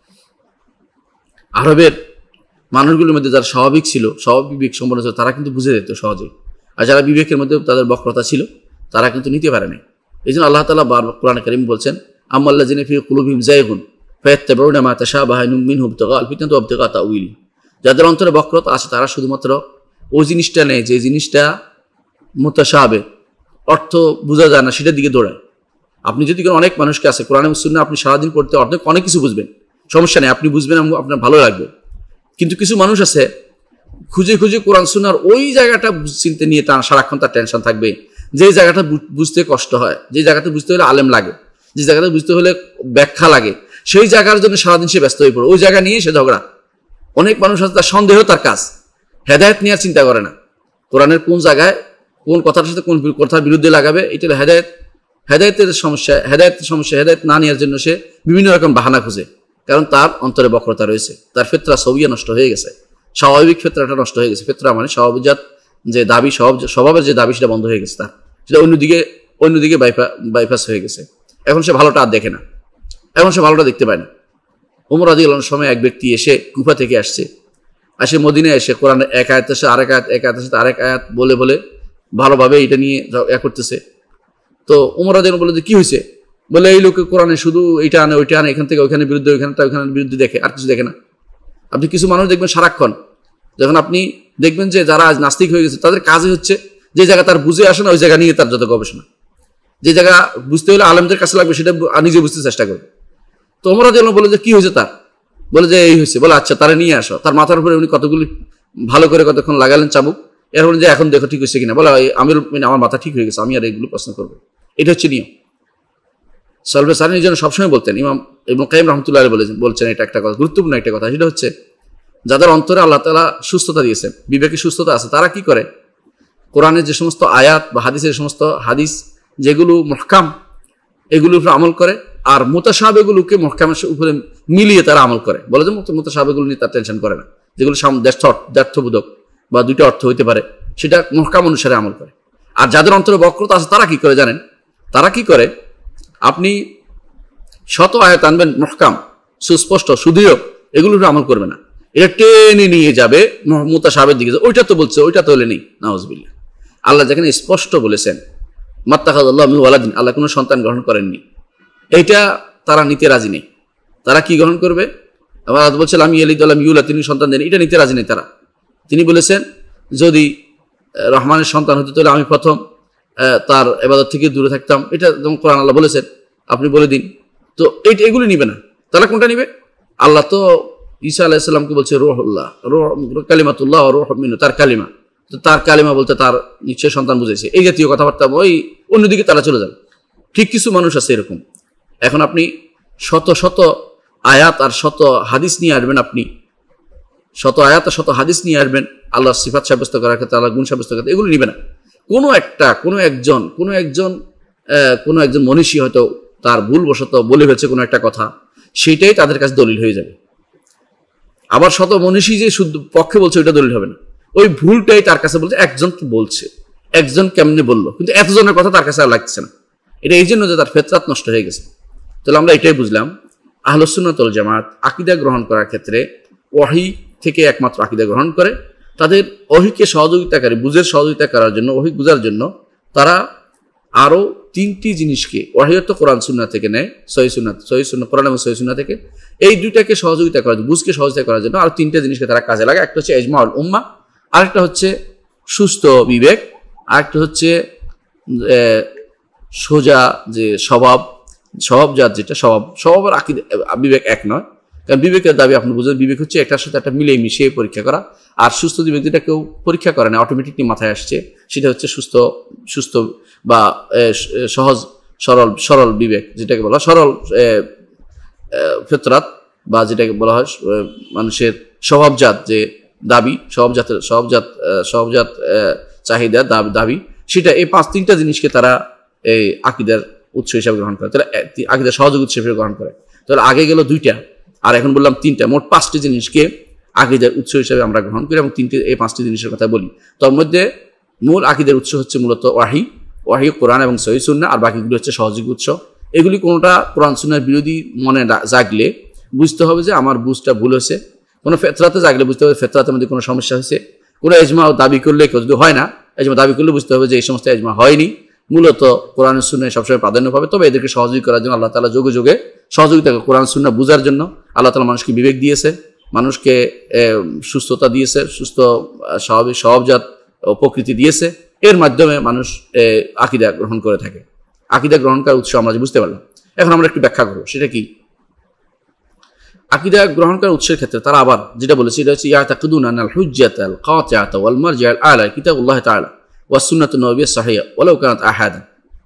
আরবের মানুষগুলোর মধ্যে যারা স্বাভাবিক ছিল, স্বাভাবিক বিবেক সম্পন্ন ছিল, তারা কিন্তু বুঝে যেত সহজেই। আর যারা বিবেকের মধ্যে তাদের বক্রতা ছিল, তারা কিন্তু নিতে পারে নাই। এই জন্য আল্লাহ তাআলা বার কোরআনে কারীম বলছেন, আম্মাল্লাযিনা ফি কুলুবিহিম যায়গুন ফায়াত্তাবিউনা মা তাশাবাহা মিনহু ইবতিগাআল ফিতনাতি ওয়া ইবতিগাআ তাউইলি। যাদের অন্তরে বক্রতা আছে তারা শুধুমাত্র ওই জিনিসটা নেই যে জিনিসটা মুতাশাবিহ, অর্থ বোঝা যায় না, সেটার দিকে দৌড়ায়। আপনি যদি কোনো অনেক মানুষকে আছে কোরআন এবং সুন্নাহ আপনি সারাদিন পড়তে অর্ধ অনেক কিছু বুঝবেন, সমস্যা নেই, আপনি বুঝবেন, আপনার ভালো লাগবে। কিন্তু কিছু মানুষ আছে খুঁজে খুঁজে কোরআন সুন্নাহর ওই জায়গাটা চিনতে নিয়ে তার সারাক্ষণ তার টেনশন থাকবে, যে জায়গাটা বুঝতে কষ্ট হয়, যে জায়গাটা বুঝতে হলে আলেম লাগে, যে জায়গাটা বুঝতে হলে ব্যাখ্যা লাগে, সেই জায়গার জন্য সারাদিন সে ব্যস্ত হয়ে পড়ে, ওই জায়গা নিয়ে সে ঝগড়া। অনেক মানুষ আছে তার সন্দেহ তার কাজ, হেদায়েত নেওয়ার চিন্তা করে না। কোরআনের কোন জায়গায় কোন কথার সাথে কোন কথার বিরুদ্ধে লাগাবে, এটা হেদায়েত, হেদায়েতের সমস্যা, হেদায়েতের সমস্যা হেদায়েত না নেওয়ার জন্য সে বিভিন্ন রকম বাহানা খুঁজে, কারণ তার অন্তরে বক্রতা রয়েছে, তার ফিতরা সবিয়া নষ্ট হয়ে গেছে, স্বাভাবিক ফিতরাটা নষ্ট হয়ে গেছে। ফিতরা মানে স্বভাবজাত যে দাবি, স্বভাব স্বভাবের যে দাবি সেটা বন্ধ হয়ে গেছে, তার সেটা অন্যদিকে অন্যদিকে বাইপাস হয়ে গেছে। এখন সে ভালোটা আর দেখে না, এখন সে ভালোটা দেখতে পায় না। ওমর রাদিয়াল্লাহু আনহুর সময় এক ব্যক্তি এসে কুফা থেকে আসছে, আসে মদিনায় এসে কোরআন এক আয়াতের সাথে আরেক আয়াত, এক আয়াতের সাথে আরেক আয়াত বলে বলে ভালোভাবে এটা নিয়ে এ করতেছে। তো ওমর রাদিয়াল্লাহু আনহু বলে যে কি হয়েছে, বলে এই লোকে কোরআনে শুধু এইটা আনে ওইটা আনে, এখান থেকে ওইখানে বিরুদ্ধে, ওইখানটা ওইখানের বিরুদ্ধে দেখে, আর কিছু দেখে না। আপনি কিছু মানুষ দেখবেন সারাক্ষণ, যখন আপনি দেখবেন যে যারা আজ নাস্তিক হয়ে গেছে তাদের কাজই হচ্ছে যে জায়গা তার বুঝে আসে না ওই জায়গা নিয়ে তার যত গবেষণা, যে জায়গা বুঝতে হলে আলেমদের কাছে লাগবে সেটা নিজে বুঝতে চেষ্টা করবে। তো ওমর রাদিয়াল্লাহু আনহু বলে যে কি হয়েছে তার, বলে যে এই হয়েছে, বলে আচ্ছা তারা নিয়ে আসো। তার মাথার উপরে উনি কতগুলি ভালো করে কতক্ষণ লাগালেন চাবুক, এর বলে যে এখন দেখো ঠিক হয়েছে কিনা, বলে আমির আমার মাথা ঠিক হয়ে গেছে, আমি আর এইগুলো প্রশ্ন করবো। এটা হচ্ছে নিয়ম। সলভে সারিনীর জন্য সবসময় বলতেন, ইমাম ইবনে কাইয়িম রাহমাতুল্লাহ আলাইহি বলেছেন বলছেন এটা একটা কথা, গুরুত্বপূর্ণ একটা কথা, সেটা হচ্ছে যাদের অন্তরে আল্লাহ তাআলা সুস্থতা দিয়েছেন, বিবেকে সুস্থতা আছে, তারা কি করে কোরআনের যে সমস্ত আয়াত বা হাদিসের সমস্ত হাদিস যেগুলো মুহকাম এগুলোর উপরে আমল করে, আর মুতাশাবিহগুলোকে মুহকামের উপরে মিলিয়ে তারা আমল করে। বলে যে মুতাশাবিহগুলো নিয়ে তার টেনশন করে না, যেগুলো দ্ব্যর্থবোধক বা দুইটা অর্থ হইতে পারে সেটা মুহকাম অনুসারে আমল করে। আর যাদের অন্তরে বক্রতা আছে তারা কি করে জানেন, তারা কি করে, আপনি শত আয়াত আনবেন মুহকাম সুস্পষ্ট সুদৃঢ়, এগুলোর উপরে আমল করবে না, এটা টেনে নিয়ে যাবে মুতাশাবিহের দিকে, ওইটা তো বলছে ওইটা তো হলে নেই, নাউজুবিল্লাহ। আল্লাহ যেখানে স্পষ্ট বলেছেন মাত্তাখাযাল্লাহু মিন ওয়ালাদিন, আল্লাহ কোনো সন্তান গ্রহণ করেননি, এইটা তারা নিতে রাজি নেই। তারা কি গ্রহণ করবে, আবার বলছেন আমি ইয়ালিদ ওয়া লাম ইউলাদ, তিনি সন্তান দেন, এটা নিতে রাজি নেই তারা। তিনি বলেছেন যদি রহমানের সন্তান হতো তাহলে আমি প্রথম তার ইবাদত থেকে দূরে থাকতাম, এটা যেমন কোরআন আল্লাহ বলেছেন, আপনি বলে দিন। তো এইটা এগুলো নিবে না, তারা কোনটা নিবে? আল্লাহ তো ঈসা আলাইহিস সালামকে বলছে রূহুল্লাহ, রূহ কালিমাতুল্লাহ ওয়া রূহুম মিনহু, তার কালিমা, তো তার কালিমা বলতে তার নিশ্চয় সন্তান বুঝেছে, এই জাতীয় কথাবার্তা ওই অন্যদিকে তারা চলে যাবে। ঠিক কিছু মানুষ আছে এরকম। এখন আপনি শত শত আয়াত আর শত হাদিস নিয়ে আসবেন, আপনি শত আয়াত আর শত হাদিস নিয়ে আসবেন আল্লাহর সিফাত সাব্যস্ত করার ক্ষেত্রে, আল্লাহর গুণ সাব্যস্ত করার ক্ষেত্রে, এগুলো নিবে না। কোনো একটা কোনো একজন কোনো একজন কোনো একজন মনীষী হয়তো তার ভুলবশত বলে ফেলছে কোনো একটা কথা, সেটাই তাদের কাছে দলিল হয়ে যাবে। আবার শত মনীষী যে শুদ্ধ পক্ষে বলছে ওইটা দলিল হবে না, ওই ভুলটাই তার কাছে বলছে, একজন বলছে, একজন কেমনে বললো, কিন্তু এতজনের কথা তার কাছে আর লাগছে না। এটা এই জন্য যে তার ফিতরাত নষ্ট হয়ে গেছে। তাহলে আমরা এটাই বুঝলাম, আহলুস সুন্নাত ওয়াল জামাত আকীদা গ্রহণ করার ক্ষেত্রে ওহী থেকে একমাত্র আকীদা গ্রহণ করে। তাদের ওহীকে সহযোগিতাকারী, বুঝের সহযোগিতা করার জন্য, ওহী বুঝার জন্য তারা আরও তিনটি জিনিসকে, ওহী তো কোরআন সুন্নাহ থেকে নেয়, সহিহ সুন্নাহ, সহিহ সুন্নাহ কোরআন এবং সহিহ সুন্নাহ থেকে, এই দুইটাকে সহযোগিতা করার জন্য, বুঝকে সহযোগিতা করার জন্য আরও তিনটা জিনিসকে তারা কাজে লাগায়। একটা হচ্ছে ইজমাউল উম্মাহ, আরেকটা হচ্ছে সুস্থ বিবেক, আরেকটা হচ্ছে সোজা যে স্বভাব, স্বভাবজাত যেটা স্বভাব, স্বভাবের আকীদা বিবেক এক নয়, কারণ বিবেকের দাবি আপনি বুঝেন, বিবেক হচ্ছে একটার সাথে একটা মিলিয়ে মিশিয়ে পরীক্ষা করা। আর সুস্থ বিবেক যেটা কেউ পরীক্ষা করে না, অটোমেটিকলি মাথায় আসছে, সেটা হচ্ছে সুস্থ সুস্থ বা সহজ সরল সরল বিবেক, যেটাকে বলা সরল ফিতরাত, বা যেটাকে বলা হয় মানুষের স্বভাবজাত যে দাবি, স্বভাবজাতের স্বভাবজাত স্বভাবজাত চাহিদা দাবি, সেটা এই পাঁচ তিনটা জিনিসকে তারা এই আকীদার উৎস হিসাবে গ্রহণ করে, তাহলে আকীদার সহযোগী উৎস হিসেবে গ্রহণ করে। তাহলে আগে গেল দুইটা, আর এখন বললাম তিনটা, মোট পাঁচটি জিনিসকে আকীদার উৎস হিসাবে আমরা গ্রহণ করি, এবং তিনটি এই পাঁচটি জিনিসের কথা বলি। তার মধ্যে মূল আকীদার উৎস হচ্ছে মূলত ওয়াহি, ওয়াহি কোরআন এবং সহিহ সুন্নাহ, আর বাকিগুলো হচ্ছে সহযোগী উৎস। এগুলি কোনোটা কোরআন সুন্নাহর বিরোধী মনে জাগলে বুঝতে হবে যে আমার বুঝটা ভুল হয়েছে, কোনো ফেতরাতে জাগলে বুঝতে হবে ফেতরাতের মধ্যে কোনো সমস্যা হয়েছে, কোনো এজমা দাবি করলে কেউ যদি হয় না, এজমা দাবি করলে বুঝতে হবে যে এই সমস্ত এজমা হয়নি, মূলত কোরআন সুন্নাহ সবসময় প্রাধান্য পাবে। তবে এদেরকে সহযোগী করার জন্য আল্লাহ তাআলা যোগে যোগে সহযোগিতা, কোরআন সুন্নাহ বুঝার জন্য আল্লাহ তাআলা মানুষকে বিবেক দিয়েছে, মানুষকে সুস্থতা দিয়েছে, সুস্থ স্বাভাবিক স্বভাবজাত প্রকৃতি দিয়েছে, এর মাধ্যমে মানুষ আকীদা গ্রহণ করে থাকে। আকীদা গ্রহণ করার উৎস আমরা যে বুঝতে পারলাম, এখন আমরা একটু ব্যাখ্যা করব সেটা কি। আকীদা গ্রহণ করার উৎসের ক্ষেত্রে তারা আবার যেটা বলেছে, এটা হচ্ছে ইয়াতাকিদুনা আনাল হুজ্জাতাল কাতিআতা ওয়াল মারজিআল আলা কিতাবুল্লাহ তাআলা ওয়াস সুন্নাতুন নববিয়্যাহ সাহিহা ওয়ালাউ কানাত আহাদান।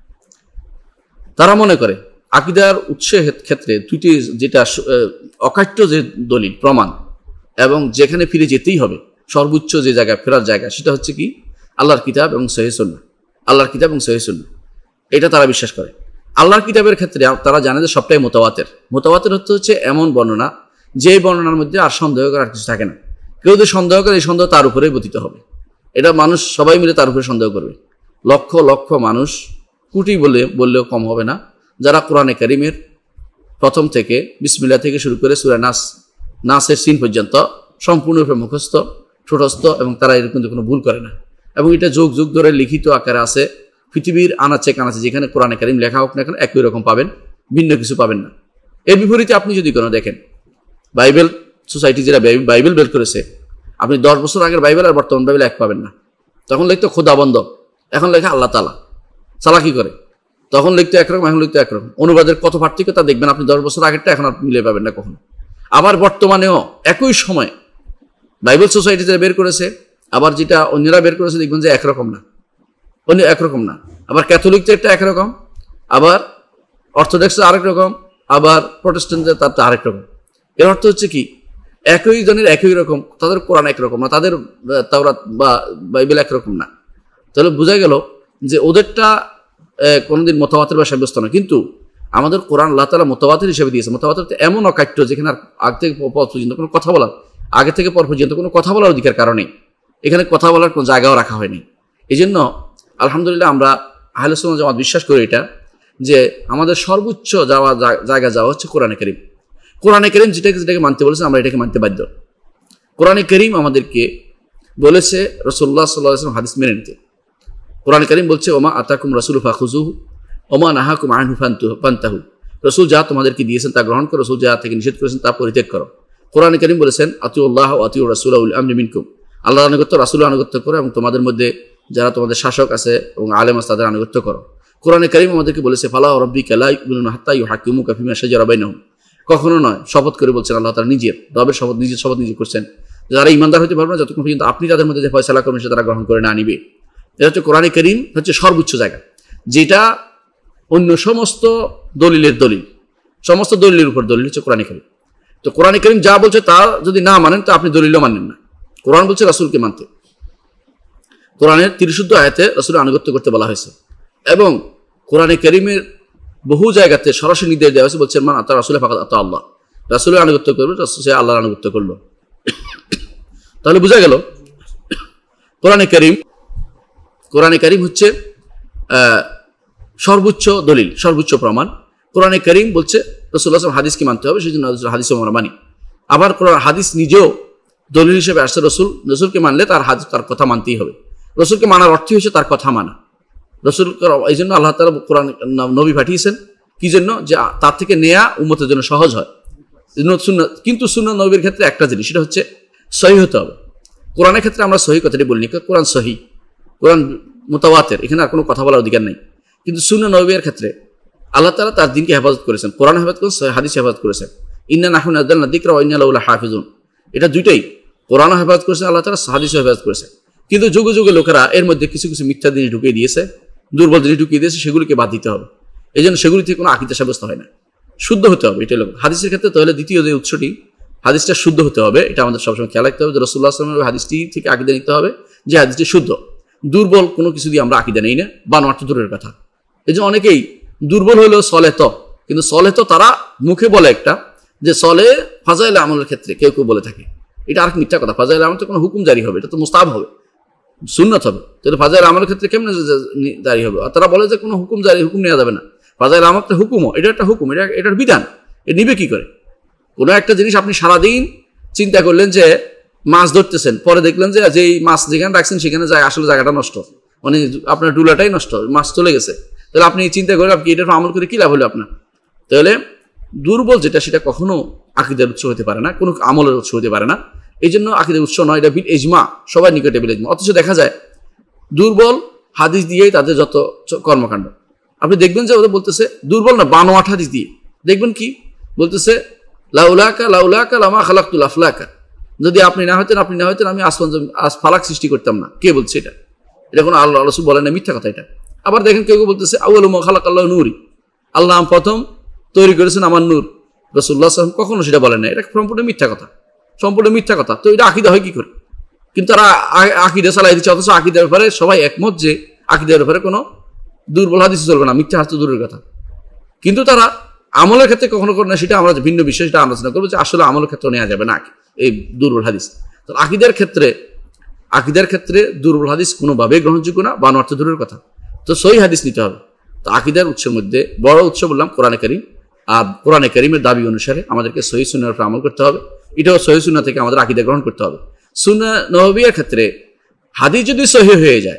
তারা মনে করে আকীদার উৎসের ক্ষেত্রে দুইটি, যেটা অকাট্য যে দলিল প্রমাণ এবং যেখানে ফিরে যেতেই হবে, সর্বোচ্চ যে জায়গা ফেরার জায়গা, সেটা হচ্ছে কি আল্লাহর কিতাব এবং সহিহ সুন্নাহ, আল্লাহর কিতাব এবং সহিহ সুন্নাহ, এটা তারা বিশ্বাস করে। আল্লাহর কিতাবের ক্ষেত্রে তারা জানে যে সবটাই মোতাওয়াতের। মোতাওয়াতের হচ্ছে হচ্ছে এমন বর্ণনা, যে বর্ণনার মধ্যে আর সন্দেহ করার কিছু থাকে না। কেউ যদি সন্দেহ করে, এই সন্দেহ তার উপরেই গঠিত হবে, এটা মানুষ সবাই মিলে তার উপরে সন্দেহ করবে। লক্ষ লক্ষ মানুষ, কোটি বলে বললেও কম হবে না, যারা কোরআনে কারীমের প্রথম থেকে বিসমিল্লাহ থেকে শুরু করে সূরা নাস, নাসের সিন পর্যন্ত সম্পূর্ণরূপে মুখস্থ, ঠোঁটস্থ, এবং তারা এরকম কোনো ভুল করে না। এবং এটা যুগ যুগ ধরে লিখিত আকারে আছে, পৃথিবীর আনাচে কানাচে যেখানে কোরআনে কারীম লেখা হোক না কেন একই রকম পাবেন, ভিন্ন কিছু পাবেন না। এর বিপরীতে আপনি যদি কোনো দেখেন, বাইবেল সোসাইটি যেটা বাইবেল বের করেছে, আপনি দশ বছর আগের বাইবেল আর বর্তমান বাইবেল এক পাবেন না। তখন লিখতো খোদাবন্ধ, এখন লেখা আল্লাহ তাআলা, চালাকি করে। তখন লিখতো একরকম, এখন লিখতো একরকম। অনুবাদের কত পার্থক্য তা দেখবেন আপনি, দশ বছর আগেরটা এখন আর মিলে পাবেন না কখনো। আবার বর্তমানেও একই সময় বাইবেল সোসাইটি যেটা বের করেছে, আবার যেটা অন্যরা বের করেছে, দেখবেন যে একরকম না, অন্য একরকম না। আবার ক্যাথলিকটা একটা একরকম, আবার অর্থোডক্স আরেক রকম, আবার প্রোটেস্ট্যান্টদের তার আরেক রকম। এর অর্থ হচ্ছে কি, একই জনের একই রকম, তাদের কোরআন একরকম না, তাদের তাওরাত বা বাইবেল একরকম না। তাহলে বোঝা গেল যে ওদেরটা কোনোদিন মোতাওয়াতির বা সাব্যস্ত না, কিন্তু আমাদের কোরআন আল্লাহ তাআলা মোতাওয়াতির হিসেবে দিয়েছে। মোতাওয়াতির এমন অকাট্য, যেখানে আর আগ থেকে পর পর্যন্ত কোনো কথা বলার, আগে থেকে পর পর্যন্ত কোনো কথা বলার অধিকার কারণে এখানে কথা বলার কোনো জায়গাও রাখা হয়নি। এই জন্য আলহামদুলিল্লাহ আমরা আহলে সুন্নাহ জামাত বিশ্বাস করি এটা, যে আমাদের সর্বোচ্চ যাওয়া জায়গা যাওয়া হচ্ছে কোরআনে কারীম। কোরআনে কারীম যেটাকে যেটাকে মানতে বলেছে, আমরা এটাকে মানতে বাধ্য। কোরআনে কারীম আমাদেরকে বলেছে রাসূলুল্লাহ সাল্লাল্লাহু আলাইহি ওয়াসাল্লাম হাদিস মেনে নিতে। কোরআনে কারীম বলছে, ওমা আতাকুম রাসূলু ফাখুযুহু ওমা নাহাকুম আনহু ফান্তাহু। রাসূল যা তোমাদেরকে দিয়েছেন তা গ্রহণ করো, রাসূল যা থেকে নিষেধ করেছেন তা পরিত্যাগ করো। কোরআনে কারীম বলেছেন, আতিউল্লাহ ওয়া আতিউর রাসূলা উল আমরি মিনকুম, আল্লাহর আনুগত্য, রাসূলের আনুগত্য করো, এবং তোমাদের মধ্যে যারা তোমাদের শাসক আছে এবং আলেম আছে তাদের আনুগত্য করো। কোরআনে কারীম আমাদেরকে বলেছে, ফালা রাব্বিকা লা ইউমিনুনা হাত্তা ইউহাক্কিমুকা ফিমা শাজারা বাইনাহুম। কখনো নয়, শপথ করে বলছেন আল্লাহ তাআলা নিজের, রবের শপথ, নিজের শপথ নিজে করছেন, যারা ইমানদার হতে পারবে না যতক্ষণ পর্যন্ত আপনি তাদের মধ্যে যে ফয়সালা করবেন সেটা তারা গ্রহণ করে না নিবে। এটা হচ্ছে কোরআনে কারীম হচ্ছে সর্বোচ্চ জায়গা, যেটা অন্য সমস্ত দলিলের দলিল, সমস্ত দলিলের উপর দলিল হচ্ছে কোরআনে কারীম। তো কোরআনে কারীম যা বলছে তা যদি না মানেন তো আপনি দলিলও মানেন না। কোরআন বলছে রাসূলকে মানতে, কোরআনের তিরিশুদ্ধ আয়াতে রাসূলের আনুগত্য করতে বলা হয়েছে, এবং কোরআনে কারীমের বহু জায়গাতে সরাসরি নির্দেশ দেওয়া হয়েছে, বলছেন মান আতা রাসূলা ফাকাদ আতা আল্লাহ, রাসূলের আনুগত্য করবে, সে আল্লাহর আনুগত্য করলো। তাহলে বোঝা গেল কোরআনে কারীম, কোরআনে কারীম হচ্ছে সর্বোচ্চ দলিল, সর্বোচ্চ প্রমাণ। কোরআনে কারীম বলছে রাসূলুল্লাহ সাল্লাল্লাহু আলাইহি ওয়াসাল্লাম হাদিসকে মানতে হবে, সেই জন্য হাদিস আমরা মানি। আবার কোরআন হাদিস নিজেও দলিল হিসেবে আসছে, রসুল রসুলকে মানলে তার হাদিস, তার কথা মানতেই হবে। রসুলকে মানার অর্থ হচ্ছে তার কথা মানা। রসুল এই জন্য আল্লাহ তাআলা কোরআন নবী পাঠিয়েছেন, কি জন্য? যে তার থেকে নেয়া উম্মতের জন্য সহজ হয়। কিন্তু সুন্নাহ নবীর ক্ষেত্রে একটা জিনিস, সেটা হচ্ছে সহিহ হতে হবে। কোরআনের ক্ষেত্রে আমরা সহিহ কথাটি বলিনি, কোরআন সহিহ, কোরআন মুতাওয়াতির, এখানে আর কোনো কথা বলার অধিকার নেই। কিন্তু সুন্নাহ নবীর ক্ষেত্রে আল্লাহ তাআলা তার দ্বীনকে হেফাজত করেছেন, কোরআন হেফাজত করেছেন, হাদিস হেফাজত করেছেন। ইন্না নাহনু নাযালনা যিকরা ওয়া ইন্না লাহু লাহাফিজুন, এটা দুইটাই কোরআনও হেফাজত করেছে আল্লাহ তাআলা, হাদিসও হেফাজত করেছে। কিন্তু যুগে যুগে লোকেরা এর মধ্যে কিছু কিছু মিথ্যা জিনিস ঢুকিয়ে দিয়েছে, দুর্বল জিনিস ঢুকিয়ে দিয়েছে, সেগুলিকে বাদ দিতে হবে। এই জন্য সেগুলি থেকে কোনো আকীদা সাব্যস্ত হয় না, শুদ্ধ হতে হবে। এটা লোক হাদিসের ক্ষেত্রে তাহলে দ্বিতীয় যে উৎসটি, হাদিসটা শুদ্ধ হতে হবে, এটা আমাদের সবসময় খেয়াল রাখতে হবে যে রাসূলুল্লাহ সাল্লাল্লাহু আলাইহি ওয়াসাল্লামের হাদিসটি থেকে আকীদা নিতে হবে যে হাদিসটি শুদ্ধ। দুর্বল কোনো কিছু দিয়ে আমরা আকীদা নেই না, বানোয়াট দূরের কথা। এই যে অনেকেই দুর্বল হলেও সলে তো, কিন্তু সলে তো তারা মুখে বলে একটা যে সলে ফাজাইল আমলের ক্ষেত্রে কেউ কেউ বলে থাকে, এটা আরেক মিথ্যা কথা। ফাজাইল আমল তো কোনো হুকুম জারি হবে, এটা তো মুস্তাহাব হবে, সুন্নাত হবে। তাহলে ফাজাইল আমলের ক্ষেত্রে কেমন জারি হবে? আর তারা বলে যে কোনো হুকুম জারি, হুকুম নেওয়া যাবে না। ফাজাইল আমল তো হুকুমও, এটা একটা হুকুম, এটা এটার বিধান, এ নিবে কি করে? কোনো একটা জিনিস আপনি সারাদিন চিন্তা করলেন যে মাছ ধরতেছেন, পরে দেখলেন যে যেই মাছ যেখানে রাখছেন সেখানে যায় আসলে জায়গাটা নষ্ট, মানে আপনার ডুলাটাই নষ্ট, মাছ চলে গেছে। তাহলে আপনি চিন্তা করেন আপনি এটার আমল করে কি লাভ হলো আপনার? তাহলে দুর্বল যেটা সেটা কখনো আকীদার উৎস হতে পারে না, কোনো আমলের উৎস হতে পারে না। এই জন্য আকীদার উৎস নয়, এটা বিল ইজমা, সবার নিকটে বিল ইজমা। অথচ দেখা যায় দুর্বল হাদিস দিয়েই তাদের যত কর্মকাণ্ড। আপনি দেখবেন যে ওদের বলতেছে দুর্বল না, বানোয়াট হাদিস দিয়ে দেখবেন কি বলতেছে, লাউলাকা লাউলাকা লামা খালাকতুল আফলাকা, যদি আপনি না হতেন আপনি না হতেন আমি আসমান আস ফালাক সৃষ্টি করতাম না। কে বলছে এটা? এটা কোনো আল্লাহ রাসূল বলেন না, মিথ্যা কথা এটা। আবার দেখেন কেউ কেউ বলতেছে আউয়ালু মা খালাকাল্লাহু নূরি, আল্লাহ প্রথম তৈরি করেছেন আমার নূর। রাসূলুল্লাহ সাল্লাল্লাহু আলাইহি ওয়াসাল্লাম কখনো সেটা বলেন না, এটা সম্পূর্ণ মিথ্যা কথা, সম্পূর্ণ মিথ্যা কথা। তো এটা আকীদা হয় কি করে? কিন্তু তারা আকীদা চালাই দিচ্ছে, অথচ আকীদার ব্যাপারে সবাই একমত যে আকীদার ব্যাপারে কোনো দুর্বল হাদিস চলবে না, মিথ্যা হাদিস দূরের কথা। কিন্তু তারা আমলের ক্ষেত্রে কখনো করে না, সেটা আমরা ভিন্ন বিষয়, সেটা আলোচনা করবো যে আসলে আমলের ক্ষেত্রে নেওয়া যাবে না এই দুর্বল হাদিস। তো আকীদার ক্ষেত্রে আকীদার ক্ষেত্রে দুর্বল হাদিস কোনোভাবেই গ্রহণযোগ্য না, বানোয়াট দূরের কথা। তো সহিহ হাদিস নিতে হবে। তো আকীদার উৎসের মধ্যে বড় উৎস বললাম কোরআনে কারীম, আর কোরআনে কারীমের দাবি অনুসারে আমাদেরকে সহিহ সুন্নাহর উপর আমল করতে হবে। এটাও সহিহ সুন্নাহ থেকে আমাদের আকীদা গ্রহণ করতে হবে। সুন্নাহ নববিয়ার ক্ষেত্রে হাদিস যদি সহিহ হয়ে যায়,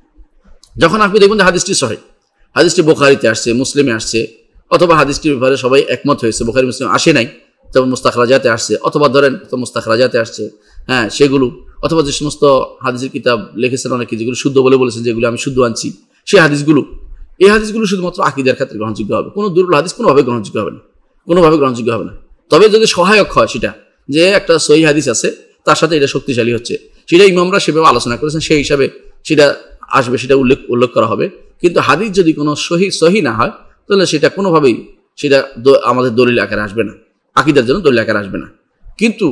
যখন আপনি দেখবেন যে হাদিসটি সহিহ, হাদিসটি বুখারীতে আসছে, মুসলিমে আসছে, অথবা হাদিসটির ব্যাপারে সবাই একমত হয়েছে, বুখারী মুসলিম আসে নাই, তবে মুস্তাখরাজাতে আসছে, অথবা ধরেন তো মুস্তাখরাজাতে আসছে, হ্যাঁ সেগুলো, অথবা যে সমস্ত হাদিসের কিতাব লিখেছেন অনেকে যেগুলো শুদ্ধ বলে বলেছেন, যেগুলো আমি শুদ্ধ আনছি, সেই হাদিসগুলো, এই হাদিসগুলো শুধুমাত্র আকীদার ক্ষেত্রে গ্রহণযোগ্য হবে। কোনো দুর্বল হাদিস কোনোভাবে গ্রহণযোগ্য হবে না, কোনোভাবে গ্রহণযোগ্য হবে না। তবে যদি সহায়ক হয় সেটা, যে একটা সহিহ হাদিস আছে তার সাথে এটা শক্তিশালী হচ্ছে, সেটা ইমামরা সেভাবে আলোচনা করেছেন, সেই হিসাবে সেটা আসবে, সেটা উল্লেখ উল্লেখ করা হবে। কিন্তু হাদিস যদি কোনো সহি সহি না হয়, তাহলে সেটা কোনোভাবেই সেটা আমাদের দলিল আকারে আসবে না, আকীদার জন্য দলিল আকারে আসবে না। কিন্তু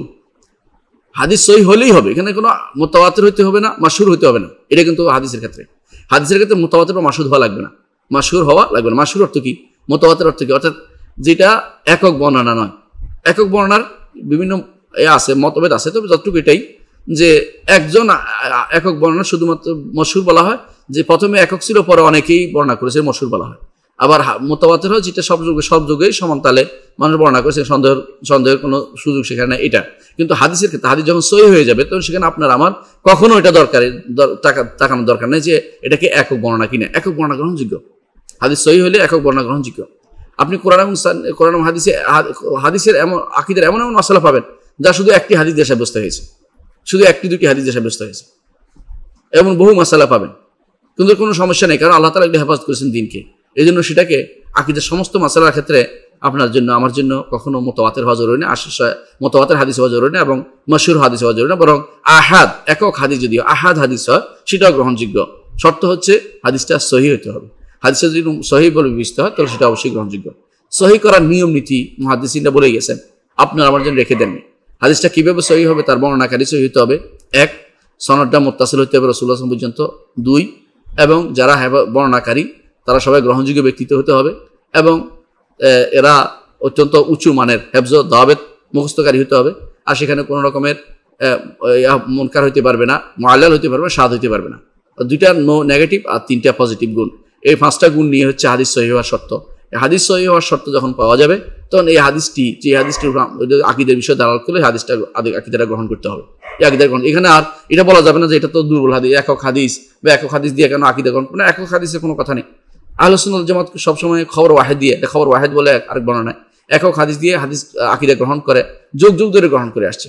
হাদিস সহি হলেই হবে, এখানে কোনো মুতাওয়াতির হতে হবে না, মাশহুর হতে হবে না। এটা কিন্তু হাদিসের ক্ষেত্রে, হাদিসের ক্ষেত্রে মুতাওয়াতির বা মাশহুর হওয়া লাগবে না, মাশহুর হওয়া লাগবে না। মাশহুর অর্থ কি? মুতাওয়াতির অর্থ কি? অর্থাৎ যেটা একক বর্ণনা নয়। একক বর্ণনার বিভিন্ন এ আছে, মতভেদ আছে, তবে যতটুকু এটাই যে একজন একক বর্ণনা শুধুমাত্র মশহুর বলা হয়, যে প্রথমে একক ছিল পরে অনেকেই বর্ণনা করেছে, মশহুর বলা হয়। আবার মুতাওয়াতির হয় যেটা সব যুগে সব যুগেই সমান তালে মানুষ বর্ণনা করেছে, সন্দেহ সন্দেহের কোনো সুযোগ সেখানে নেই। এটা কিন্তু হাদিসের ক্ষেত্রে, হাদিস যখন সহিহ হয়ে যাবে তখন সেখানে আপনার আমার কখনো এটা দরকারি তাকানোর দরকার নেই যে এটাকে একক বর্ণনা কিনা, একক বর্ণনা গ্রহণযোগ্য। হাদিস সহিহ হলে একক বর্ণনা গ্রহণযোগ্য। আপনি কোরআন এবং কোরআন এবং হাদিসে হাদিসের এমন আকীদার এমন এমন মাসালা পাবেন যা শুধু একটি হাদিস দিয়ে সাব্যস্ত হয়েছে, শুধু একটি দুটি হাদিস দিয়ে সাব্যস্ত হয়েছে, এমন বহু মাসালা পাবেন, কিন্তু কোনো সমস্যা নেই, কারণ আল্লাহ তাআলা এগুলো হেফাজত করেছেন দিনকে। এই জন্য সেটাকে আকীদার সমস্ত মাসালার ক্ষেত্রে আপনার জন্য আমার জন্য কখনো মুতাওয়াতির হওয়া জরুরি না, মুতাওয়াতির হাদিস হওয়া জরুরি না, এবং মাশহুর হাদিস হওয়া জরুরি না, বরং আহাদ একক হাদিস যদি আহাদ হাদিস হয় সেটাও গ্রহণযোগ্য। শর্ত হচ্ছে হাদিসটা সহিহ হতে হবে। হাদিসটা যদি সহিহ বলে বিবেচিত হয় তাহলে সেটা অবশ্যই গ্রহণযোগ্য। সহিহ করার নিয়ম নীতি মুহাদ্দিসিনরা বলে গেছেন, আপনার আমার জন্য রেখে দেননি। হাদিসটা কিভাবে সহিহ হবে? তার বর্ণনাকারী সহিহ হতে হবে, এক, সনদটা মুত্তাসিল হতে হবে রাসূলুল্লাহ সাল্লাল্লাহু আলাইহি ওয়াসাল্লাম পর্যন্ত, দুই, এবং যারা বর্ণনাকারী তারা সবাই গ্রহণযোগ্য ব্যক্তিত্ব হতে হবে, এবং এরা অত্যন্ত উঁচু মানের হেফজ দাওয়াত মুখস্থকারী হতে হবে, আর সেখানে কোনো রকমের মুনকার হইতে পারবে না, মুআল্লাল হইতে পারবে না, শাদ হইতে পারবে না। দুইটা নো নেগেটিভ আর তিনটা পজিটিভ গুণ, এই পাঁচটা গুণ নিয়ে হচ্ছে হাদিস সহিহ হওয়ার শর্ত। হাদিস সহিহ হওয়ার শর্ত যখন পাওয়া যাবে তখন এই হাদিসটি, যে হাদিসটির আকীদার বিষয়ে দালাল করলে হাদিসটা আকীদাটা গ্রহণ করতে হবে। এই আকীদা গ্রহণ, এখানে আর এটা বলা যাবে না যে এটা তো দুর্বল হাদিস, একক হাদিস বা একক হাদিস দিয়ে কেন আকীদা গ্রহণ করবে না, একক হাদিসের কোনো কথা নেই। আহলে সুন্নাত ওয়াল জামাত সবসময় খবর ওয়াহিদ দিয়ে, এটা খবর ওয়াহিদ বলে আরেক বর্ণনা, একক হাদিস দিয়ে হাদিস আকীদা গ্রহণ করে, যুগ যুগ ধরে গ্রহণ করে আসছে,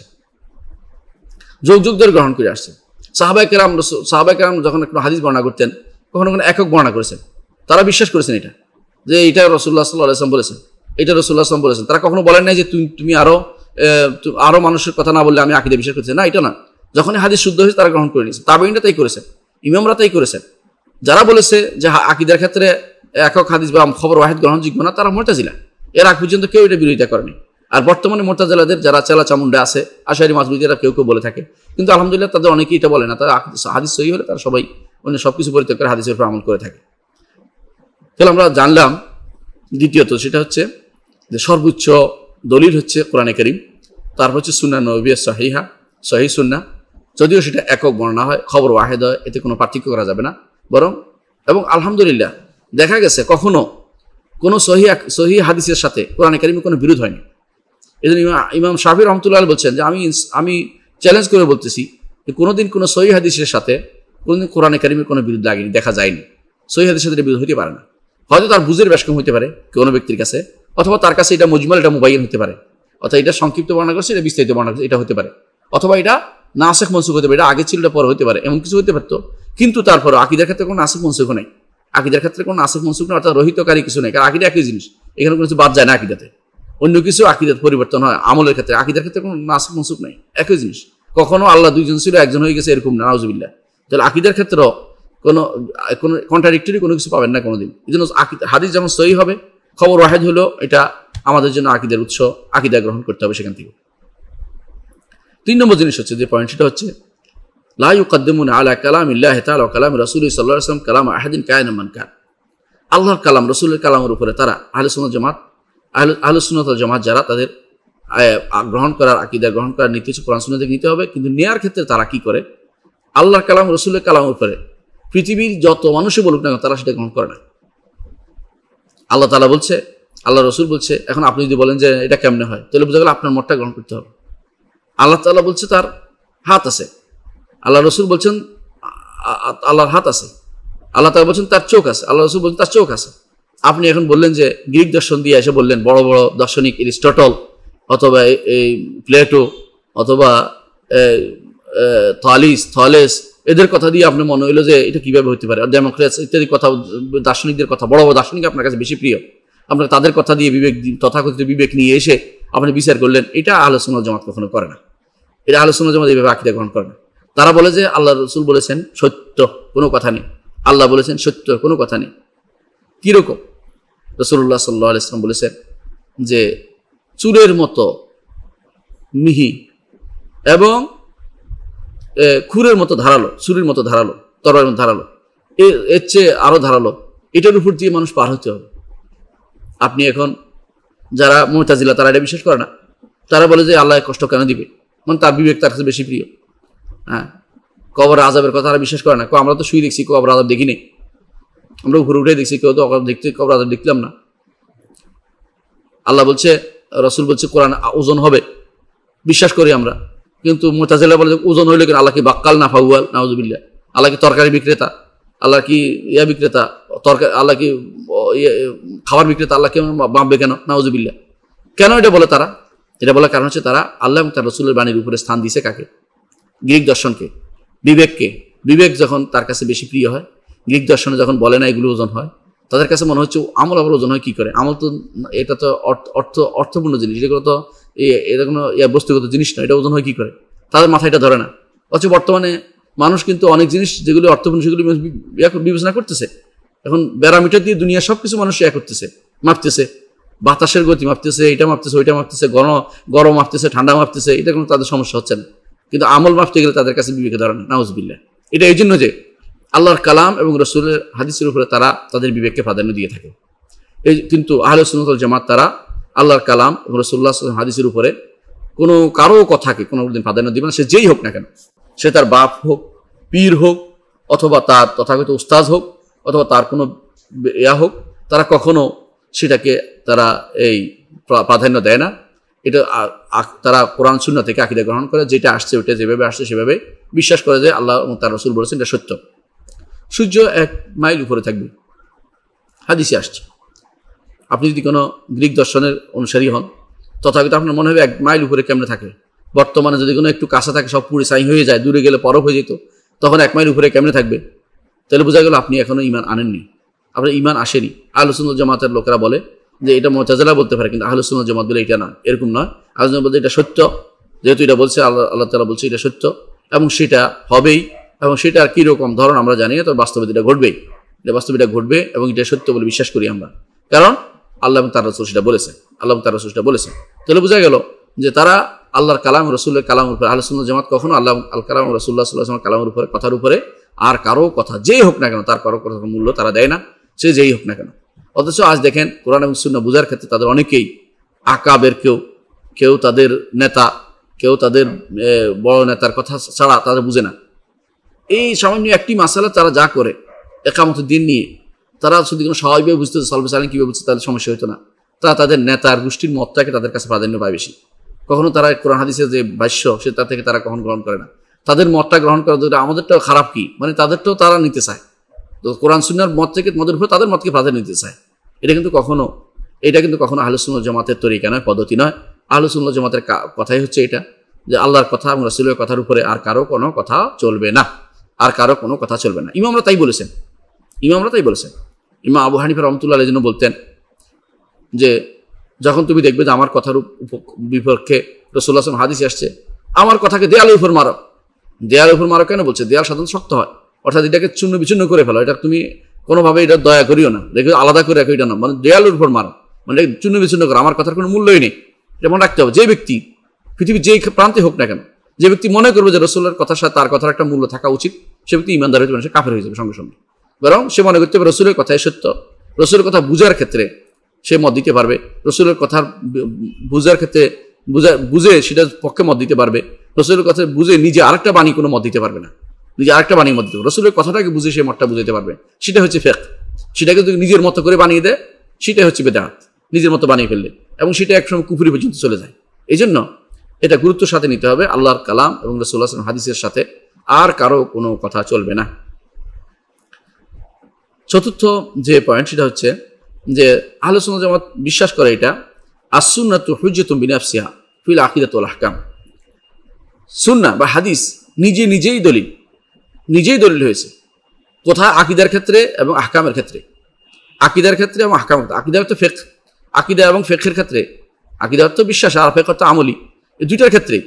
যুগ যুগ ধরে গ্রহণ করে আসছে। সাহাবায়ে কেরাম সাহাবায়ে কেরাম যখন একটা হাদিস বর্ণনা করতেন কখনো কখনো একক বর্ণনা করেছেন, তারা বিশ্বাস করেছেন এটা যে এটা রাসূলুল্লাহ সাল্লাল্লাহু আলাইহি ওয়াসাল্লাম বলেছেন, এটা রাসূলুল্লাহ সাল্লাল্লাহু আলাইহি ওয়াসাল্লাম বলেছেন। তারা কখনো বলেন নাই যে তুমি তুমি আরো আরো মানুষের কথা না বললে আমি আকীদা বিশ্বাস করছি না, এটা না। যখনই হাদিস শুদ্ধ হয়েছে তারা গ্রহণ করে নিয়েছে। তাবেঈনরা তাই করেছেন, ইমামরা তাই করেছেন। যারা বলেছে যে আকীদার ক্ষেত্রে একক হাদিস বা খবর ওয়াহিদ গ্রহণযোগ্য না, তারা মুতাজিলা। এর আগ পর্যন্ত কেউ এটা বিরোধিতা করেনি। আর বর্তমানে মুতাজিলাদের যারা চেলা চামুন্ডা আছে, আশারি মাতুরিদিরা কেউ কেউ বলে থাকে, কিন্তু আলহামদুলিল্লাহ তাদের অনেকেই এটা বলে না। তারা হাদিস সহিহ হলে তারা সবাই অন্য সবকিছু পরিত্যাগ করে হাদিসের উপর আমল করে থাকে। তাহলে আমরা জানলাম দ্বিতীয়ত সেটা হচ্ছে যে সর্বোচ্চ দলিল হচ্ছে কোরআনে কারীম, তারপর হচ্ছে সুন্নাহ নববিয়্যা সহিহা, সহিহ সুন্নাহ। যদিও সেটা একক বর্ণনা হয়, খবর ওয়াহিদ হয়, এতে কোনো পার্থক্য করা যাবে না। বরং এবং আলহামদুলিল্লাহ দেখা গেছে কখনো কোনো সহিহ সহিহ হাদিসের সাথে কোরআনে কারীমের কোনো বিরোধ হয়নি। এই জন্য ইমাম শাফি রহমতুল্লাহ বলছেন যে আমি আমি চ্যালেঞ্জ করে বলতেছি যে কোনোদিন কোনো সহিহ হাদিসের সাথে কোনোদিন কোরআনে কারীমের কোনো বিরোধ লাগেনি, দেখা যায়নি। সহিহ হাদিসের সাথে বিরোধ হতে পারে না। হয়তো তার বুঝের ব্যাসকম হতে পারে কোনো ব্যক্তির কাছে, অথবা তার কাছে এটা মুজমাল, এটা মুবাইন হতে পারে, অথবা এটা সংক্ষিপ্ত বর্ণনা করছে, এটা বিস্তারিত বর্ণনা করছে, এটা হতে পারে, অথবা এটা নাসিখ মনসুখ হতে পারে, এটা আগে ছিল, এটা পরে হতে পারে, এমন কিছু হতে পারতো। কিন্তু তারপরে আকীদার ক্ষেত্রে কোনো নাসিখ মনসুখ নেই, আকীদার ক্ষেত্রে কোনো নাসিখ মনসুখ নেই, অর্থাৎ রহিতকারী কিছু নেই। কারণ আকীদা একই জিনিস, এখানে কোনো কিছু বাদ যায় না আকীদাতে। অন্য কিছু আকীদাত পরিবর্তন হয় আমলের ক্ষেত্রে, আকীদার ক্ষেত্রে কোনো নাসিখ মনসুখ নেই, একই জিনিস। কখনো আল্লাহ দুইজন ছিল একজন হয়ে গেছে এরকম না, নাউজুবিল্লাহ। তাহলে আকীদার ক্ষেত্রেও কোনো কোনো কন্ট্রাডিক্টরি কোনো কিছু পাবেন না কোনোদিন। এই জন্য হাদিস যেমন সহিহ হবে, খবর ওয়াহিদ হলো, এটা আমাদের জন্য আকীদার উৎস, আকীদা গ্রহণ করতে হবে সেখান থেকে। তিন নম্বর জিনিস হচ্ছে যে পয়েন্ট, সেটা হচ্ছে লা ইউকাদ্দিমুনা আলা কালামিল্লাহি তাআলা ওয়া কালামি রাসূলিহি সাল্লাল্লাহু আলাইহি ওয়াসাল্লাম কালাম আহাদিন কায়না মান কান। আল্লাহর কালাম, রাসূলের কালামের উপরে তারা আহলে সুন্নাত জামাত আহলে সুন্নাত ওয়াল জামাত যারা, তাদের গ্রহণ করার আকীদা গ্রহণ করার নীতি হচ্ছে কোরআন সুন্নাহ থেকে নিতে হবে। কিন্তু নেয়ার ক্ষেত্রে তারা কি করে, আল্লাহর কালাম রাসূলের কালামের উপরে পৃথিবীর যত মানুষই বলুক না তারা সেটা গ্রহণ করে না। আল্লাহ তাআলা বলছে, আল্লাহ রাসূল বলছে, এখন আপনি যদি বলেন যে এটা কেমনে হয়, তাহলে বোঝা গেল আপনার মতটা গ্রহণ করতে হবে। আল্লাহ তাআলা বলছে তার হাত আছে, আল্লাহ রাসূল বলছেন আল্লাহর হাত আছে, আল্লাহ তাআলা বলছেন তার চোখ আছে, আল্লাহ রাসূল বলছেন তার চোখ আছে। আপনি এখন বললেন যে গ্রিক দর্শন দিয়ে এসে বললেন, বড় বড় দার্শনিক এরিস্টটল অথবা এই প্লেটো অথবা থলিস থলেস এদের কথা দিয়ে আপনার মনে হইলো যে এটা কিভাবে হতে পারে, ডেমোক্রেটস ইত্যাদি কথা, দার্শনিকদের কথা, বড় বড় দার্শনিক আপনার কাছে বেশি প্রিয়, আপনার তাদের কথা দিয়ে বিবেক তথাকথিত বিবেক নিয়ে এসে আপনি বিচার করলেন। এটা আহলে সুন্নাত জামাত কখনো করে না, এটা আহলে সুন্নাত জামাত এইভাবে আকীদা গ্রহণ করে না। তারা বলে যে আল্লাহ রাসূল বলেছেন সত্য, কোনো কথা নেই, আল্লাহ বলেছেন সত্য, কোনো কথা নেই। কিরকম? রাসূলুল্লাহ সাল্লাল্লাহু আলাইহি ওয়াসাল্লাম বলেছেন যে চুলের মতো মিহি এবং খুরের মতো ধারালো, ছুরির মতো ধারালো, তরবারির মতো ধারালো, এর চেয়ে আরো ধারালো, এটার উপর দিয়ে মানুষ পার হতে হবে। আপনি এখন যারা মুতাজিলা তারা এটা বিশ্বাস করে না, তারা বলে যে আল্লাহ কষ্ট কেন দিবে, মানে তার বিবেক তার কাছে বেশি প্রিয়। হ্যাঁ, কবর আযাবের কথা তারা বিশ্বাস করে না, আমরা তো শুয়ে দেখছি, কবর আযাব দেখি নেই, আমরা উপরে উঠে দেখছি, কেউ তো দেখতে কবর আযাব দেখলাম না। আল্লাহ বলছে, রাসূল বলছে কোরআন ওজন হবে, বিশ্বাস করি আমরা। কিন্তু মুতাজিলা বলে ওজন হইলে কেন, আল্লাহ কি বাক্কাল না ফাউয়াল, নাউজুবিল্লাহ, আল্লাহ কি তরকারি বিক্রেতা, আল্লাহ কি ইয়া বিক্রেতা, তরকারি, আল্লাহ কি খাবার বিক্রেতা, আল্লাহ কি মাপবে কেন, নাউজুবিল্লাহ। কেন এটা বলে তারা? এটা বলার কারণ হচ্ছে তারা আল্লাহ এবং তার রাসূলের বাণীর উপরে স্থান দিয়েছে কাকে? গ্রিক দর্শনকে, বিবেককে। বিবেক যখন তার কাছে বেশি প্রিয় হয়, গ্রিক দর্শনে যখন বলে না এগুলো ওজন হয়, তাদের কাছে মনে হচ্ছে আমল আবার ওজন হয় কি করে? আমল তো এটা তো অর্থ অর্থপূর্ণ জিনিস, এগুলো তো এটা কোনো বস্তুগত জিনিস না, এটা ওজন হয় কি করে? তাদের মাথায় এটা ধরে না। অথচ বর্তমানে মানুষ কিন্তু অনেক জিনিস যেগুলি অর্থপূর্ণ সেগুলি বিবেচনা করতেছে। এখন ব্যারামিটার দিয়ে দুনিয়া সবকিছু মানুষ ইয়া করতেছে, মাপতেছে, বাতাসের গতি মাপতেছে, এটা মাপতেছে, ওইটা মাপতেছে, গরম গরম মাপতেছে, ঠান্ডা মাপতেছে, এটা কোনো তাদের সমস্যা হচ্ছে না। কিন্তু আমল মাপতে গেলে তাদের কাছে বিবেকে ধরে না, নাউজুবিল্লাহ। এটা এই জন্য যে আল্লাহর কালাম এবং রাসূলের হাদিসের উপরে তারা তাদের বিবেককে প্রাধান্য দিয়ে থাকে। এই কিন্তু আহলে সুন্নাত ওয়াল জামাত তারা আল্লাহর কালাম এবং রাসূলুল্লাহ সাল্লাল্লাহু আলাইহি ওয়াসাল্লাম হাদিসের উপরে কোনো কারো কথাকে কোনো দিন প্রাধান্য দিবে না, সে যেই হোক না কেন, সে তার বাপ হোক, পীর হোক, অথবা তার তথাগত উস্তাজ হোক, অথবা তার কোনো ইয়া হোক, তারা কখনো সেটাকে তারা এই প্রাধান্য দেয় না। এটা তারা কোরআন সুন্নাহ থেকে আকীদা গ্রহণ করে, যেটা আসছে ওটা যেভাবে আসছে সেভাবে বিশ্বাস করে যে আল্লাহ এবং তার রাসূল বলেছেন এটা সত্য। সূর্য এক মাইল উপরে থাকবে, হাদিসে আসছে। আপনি যদি কোনো গ্রিক দর্শনের অনুসারী হন, তথাপিত আপনার মনে হবে এক মাইল উপরে কেমনে থাকে। বর্তমানে যদি কোনো একটু কাছে থাকে সব পুড়ে ছাই হয়ে যায়, দূরে গেলে পরব হয়ে যেত, তখন এক মাইল উপরে কেমনে থাকবে? তাহলে বোঝা গেল আপনি এখনো ঈমান আনেননি, আপনার ঈমান আসেনি। আহলে সুন্নাত জামাতের লোকেরা বলে যে এটা মুতাজিলা বলতে পারে, কিন্তু আহলুস সুন্নাহ জামাত বলে এটা না, এরকম নয়। আহলুস সুন্নাহ বলতে এটা সত্য, যেহেতু এটা বলছে আল্লাহ আল্লাহ তাআলা বলছে এটা সত্য এবং সেটা হবেই, এবং সেটা আর কীরকম ধরন আমরা জানি না, তবে বাস্তবে এটা ঘটবেই, এটা বাস্তবে এটা ঘটবে এবং এটা সত্য বলে বিশ্বাস করি আমরা, কারণ আল্লাহ এবং তার রাসূল সেটা বলেছে, আল্লাহ এবং তার রাসূল সেটা বলেছে। তাহলে বোঝা গেল যে তারা আল্লাহর কালাম রাসূলের কালামের উপরে, আহলুস সুন্নাহ জামাত কখনো আল্লাহ আল কালাম রাসূলুল্লাহ সাল্লাল্লাহু আলাইহি ওয়াসাল্লাম কালামের উপরে, কথার উপরে আর কারো কথা যেই হোক না কেন তার কারো কথার মূল্য তারা দেয় না, সে যেই হোক না কেন। অথচ আজ দেখেন কোরআন এবং সুন্নাহ বুঝার ক্ষেত্রে তাদের অনেকেই আকাবের, কেউ কেউ তাদের নেতা, কেউ তাদের বড় নেতার কথা ছাড়া তারা বুঝে না। এই সামান্য একটি মাসালা তারা যা করে একামতের দিন নিয়ে, তারা যদি কোনো স্বাভাবিকভাবে বুঝতে সালফে সালেহিন কীভাবে বুঝতে তাদের সমস্যা হতো না। তারা তাদের নেতার গোষ্ঠীর মতটাকে তাদের কাছে প্রাধান্য পায় বেশি। কখনো তারা কোরআন হাদিসের যে ভাষ্য সে তা থেকে তারা কখনো গ্রহণ করে না, তাদের মতটা গ্রহণ করা যেটা আমাদেরটাও খারাপ কি, মানে তাদেরটাও তারা নিতে চায়, তো কোরআন সুন্নাহর মত থেকে মতের উপরে তাদের মতকে প্রাধান্য নিতে চায়। এটা কিন্তু কখনো এটা কিন্তু কখনো আহলুস সুন্নাহ জামাতের তরিকা নয়, পদ্ধতি নয়। আহলুস সুন্নাহ জামাতের কথাই হচ্ছে এটা, যে আল্লাহর কথা এবং রাসূলের কথার উপরে আর কারো কোনো কথা চলবে না, আর কারো কোনো কথা চলবে না। ইমামরা তাই বলেছেন, ইমামরা তাই বলেছেন। ইমাম আবু হানিফা রাহমাতুল্লাহ আলাইহি জন্য বলতেন যে যখন তুমি দেখবে যে আমার কথার বিপক্ষে রাসূলুল্লাহ সাল্লাল্লাহু আলাইহি ওয়াসাল্লাম হাদিস আসছে, আমার কথাকে দেয়ালের উপর মারো। দেয়ালের উপর মারো কেন বলছে? দেয়াল সাধারণত শক্ত হয়, অর্থাৎ এটাকে চূর্ণ বিচূর্ণ করে ফেলো, এটা তুমি কোনোভাবে এটা দয়া করিও না, দেখবে আলাদা করে রাখো, এটা না, মানে দেয়ালের উপর মারো, মানে চূর্ণ বিচূর্ণ করো, আমার কথার কোনো মূল্যই নেই। এটা মনে রাখতে হবে। যে ব্যক্তি পৃথিবীর যেই প্রান্তে হোক না কেন, যে ব্যক্তি মনে করবে যে রাসূলের কথার সাথে তার কথার একটা মূল্য থাকা উচিত, সে ব্যক্তি ইমানদার হয়ে যাবে, সে কাফের হয়ে যাবে সঙ্গে সঙ্গে। বরং সে মনে করতে হবে রাসূলের কথাই সত্য, রাসূলের কথা বুঝার ক্ষেত্রে সে মত দিতে পারবে, রাসূলের কথা বুঝার ক্ষেত্রে বুঝা বুঝে সেটা পক্ষে মত দিতে পারবে, রাসূলের কথা বুঝে নিজে আরেকটা বাণী কোনো মত দিতে পারবে না, নিজে আরেকটা বাণী মত দিতে পারবে, রাসূলের কথাটাকে বুঝে সে মতটা বুঝাতে পারবে, সেটা হচ্ছে ফিকহ। সেটাকে যদি নিজের মতো করে বানিয়ে দেয় সেটাই হচ্ছে বিদআত, নিজের মতো বানিয়ে ফেললে, এবং সেটা একসময় কুফরি পর্যন্ত চলে যায়। এই জন্য এটা গুরুত্বের সাথে নিতে হবে, আল্লাহর কালাম এবং রাসূলুল্লাহ সাল্লাল্লাহু আলাইহি ওয়াসাল্লাম হাদিসের সাথে আর কারো কোনো কথা চলবে না। চতুর্থ যে পয়েন্ট সেটা হচ্ছে যে আহলুস সুন্নাহ জামাত বিশ্বাস করে এটা আস-সুন্নাতু হুজ্জাতুন বিনাফসিহা ফিল আকিদাতি ওয়াল আহকাম। সুন্নাহ বা হাদিস নিজে নিজেই দলিল, নিজেই দলিল হয়েছে কোথায়? আকিদার ক্ষেত্রে এবং আহকামের ক্ষেত্রে। আকিদার ক্ষেত্রে এবং আহকাম, আকিদা অর্থ ফিকহ, আকিদা এবং ফিকহের ক্ষেত্রে, আকিদা অর্থ বিশ্বাস আর ফিকহ অর্থ আমলি, এই দুইটার ক্ষেত্রে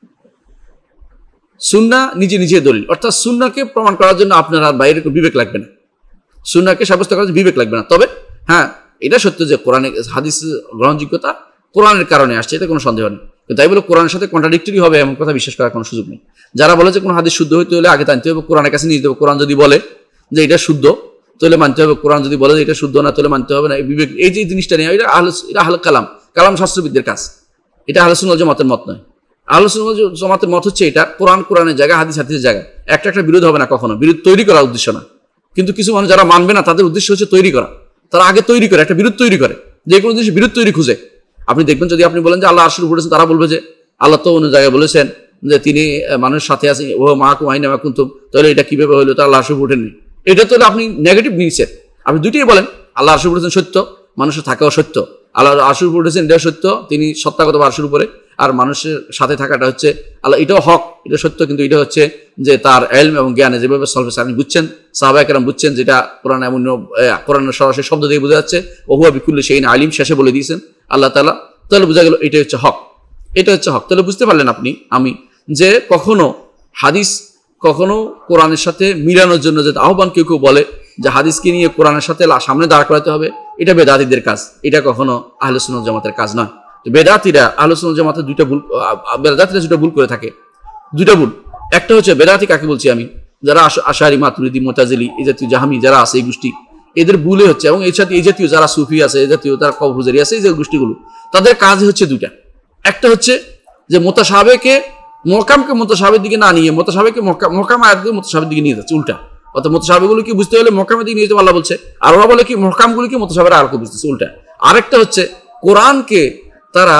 সুন্নাহ নিজে নিজে দলিল। অর্থাৎ সুন্নাহকে প্রমাণ করার জন্য আপনার আর বাইরে বিবেক লাগবে না, সুন্নাহকে সাব্যস্ত করার জন্য বিবেক লাগবে না। তবে হ্যাঁ, এটা সত্য যে কোরআনে হাদিস গ্রহণযোগ্যতা কোরআনের কারণে আসছে, এটা কোনো সন্দেহ নেই। তাই বলে কোরআনের সাথে কন্ট্রাডিক্টরি হবে এমন কথা বিশ্বাস করার কোনো সুযোগ নেই। যারা বলে যে কোনো হাদিস শুদ্ধ হইতে হলে আগে জানতে হবে, কোরআনের কাছে নিয়ে যেতে হবে, কোরআন যদি বলে যে এটা শুদ্ধ তাহলে মানতে হবে, কোরআন যদি বলে যে এটা শুদ্ধ না তাহলে মানতে হবে না, এই বিবেক এই যে জিনিসটা নেই, এটা আহলে এটা আহলে কালাম, কালাম শাস্ত্রবিদদের কাজ, এটা আহলে সুন্নাহ জামাতের মত নয়। আহলে সুন্নাহ জামাতের মত হচ্ছে এটা কোরআন কোরআনের জায়গা, হাদিস হাদিসের জায়গা, একটা একটা বিরোধ হবে না কখনো, বিরোধ তৈরি করার উদ্দেশ্য না। কিন্তু কিছু মানুষ যারা মানবে না তাদের উদ্দেশ্য হচ্ছে তৈরি করা, তারা আগে তৈরি করে একটা বিরোধ তৈরি করে, যে কোনো জিনিস বিরোধ তৈরি খুঁজে। আপনি দেখবেন যদি আপনি বলেন যে আল্লাহ আরশের উপরে আছেন, তারা বলবে যে আল্লাহ তো অন্য জায়গায় বলেছেন যে তিনি মানুষের সাথে আছেন, ও মাকুম আইনা মা কুনতুম, তাহলে এটা কিভাবে হলো? তার আল্লাহ আরশের উপরে উঠেননি, এটা তো আপনি নেগেটিভ নিয়েছেন। আপনি দুইটাই বলেন, আল্লাহ আরশের উপরে উঠেছেন সত্য, মানুষের থাকাও সত্য, আল্লাহ আরশের উপরে উঠেছেন এটা সত্য, তিনি সত্তাগত আরশের উপরে, আর মানুষের সাথে থাকাটা হচ্ছে আল্লাহ, এটাও হক, এটা সত্য, কিন্তু এটা হচ্ছে যে তার ইলম এবং জ্ঞানে যেভাবে সলভে আপনি বুঝছেন, সাহাবায়ে কেরাম বুঝছেন, যেটা কোরআন এমন কোরআনের সরাসরি শব্দ দিয়ে বোঝা যাচ্ছে, ওয়া হুয়া বিকুল্লি শাইইন আলিম, শেষে বলে দিয়েছেন আল্লাহ তাআলা, তাহলে বোঝা গেল এটা হচ্ছে হক, এটা হচ্ছে হক। তাহলে বুঝতে পারলেন আপনি আমি যে কখনো হাদিস কখনো কোরআনের সাথে মিলানোর জন্য যে আহ্বান কেউ কেউ বলে যে হাদিসকে নিয়ে কোরআনের সাথে সামনে দাঁড় করাতে হবে, এটা বেদাতীদের কাজ, এটা কখনো আহলে সুন্নাহ জামাতের কাজ নয়। বেদাতীরা আহলে সুন্নাহ জামাতের দুইটা ভুল, বেদাতীরা দুটো ভুল করে থাকে, দুইটা ভুল। একটা হচ্ছে বেদাতী কাকে বলছি আমি, যারা আশারি, মাতুরিদি, মুতাজিলি, এই জাতীয় জাহামি যারা আছে এই গোষ্ঠী, এদের ভুলে হচ্ছে, এবং এর সাথে এই জাতীয় যারা সুফি আছে, এই জাতীয় তারা কবরজারি আছে, এই যে গোষ্ঠীগুলো, তাদের কাজ হচ্ছে দুইটা। একটা হচ্ছে যে মুতাশাবিহকে মুহকামকে মুতাশাবিহের দিকে না নিয়ে মুতাশাবিহকে মুহকাম আয়াতকে মুতাশাবিহের দিকে নিয়ে যাচ্ছে উল্টা, অর্থাৎ মুতাশাবিহগুলোকে বুঝতে হলে মুহকামের দিকে নিয়ে যেতে আল্লাহ বলছে, আর ওরা বলে কি মুহকামগুলোকে মুতাশাবিহের আয়াতকে বুঝতেছে উল্টা। আরেকটা হচ্ছে কোরআনকে তারা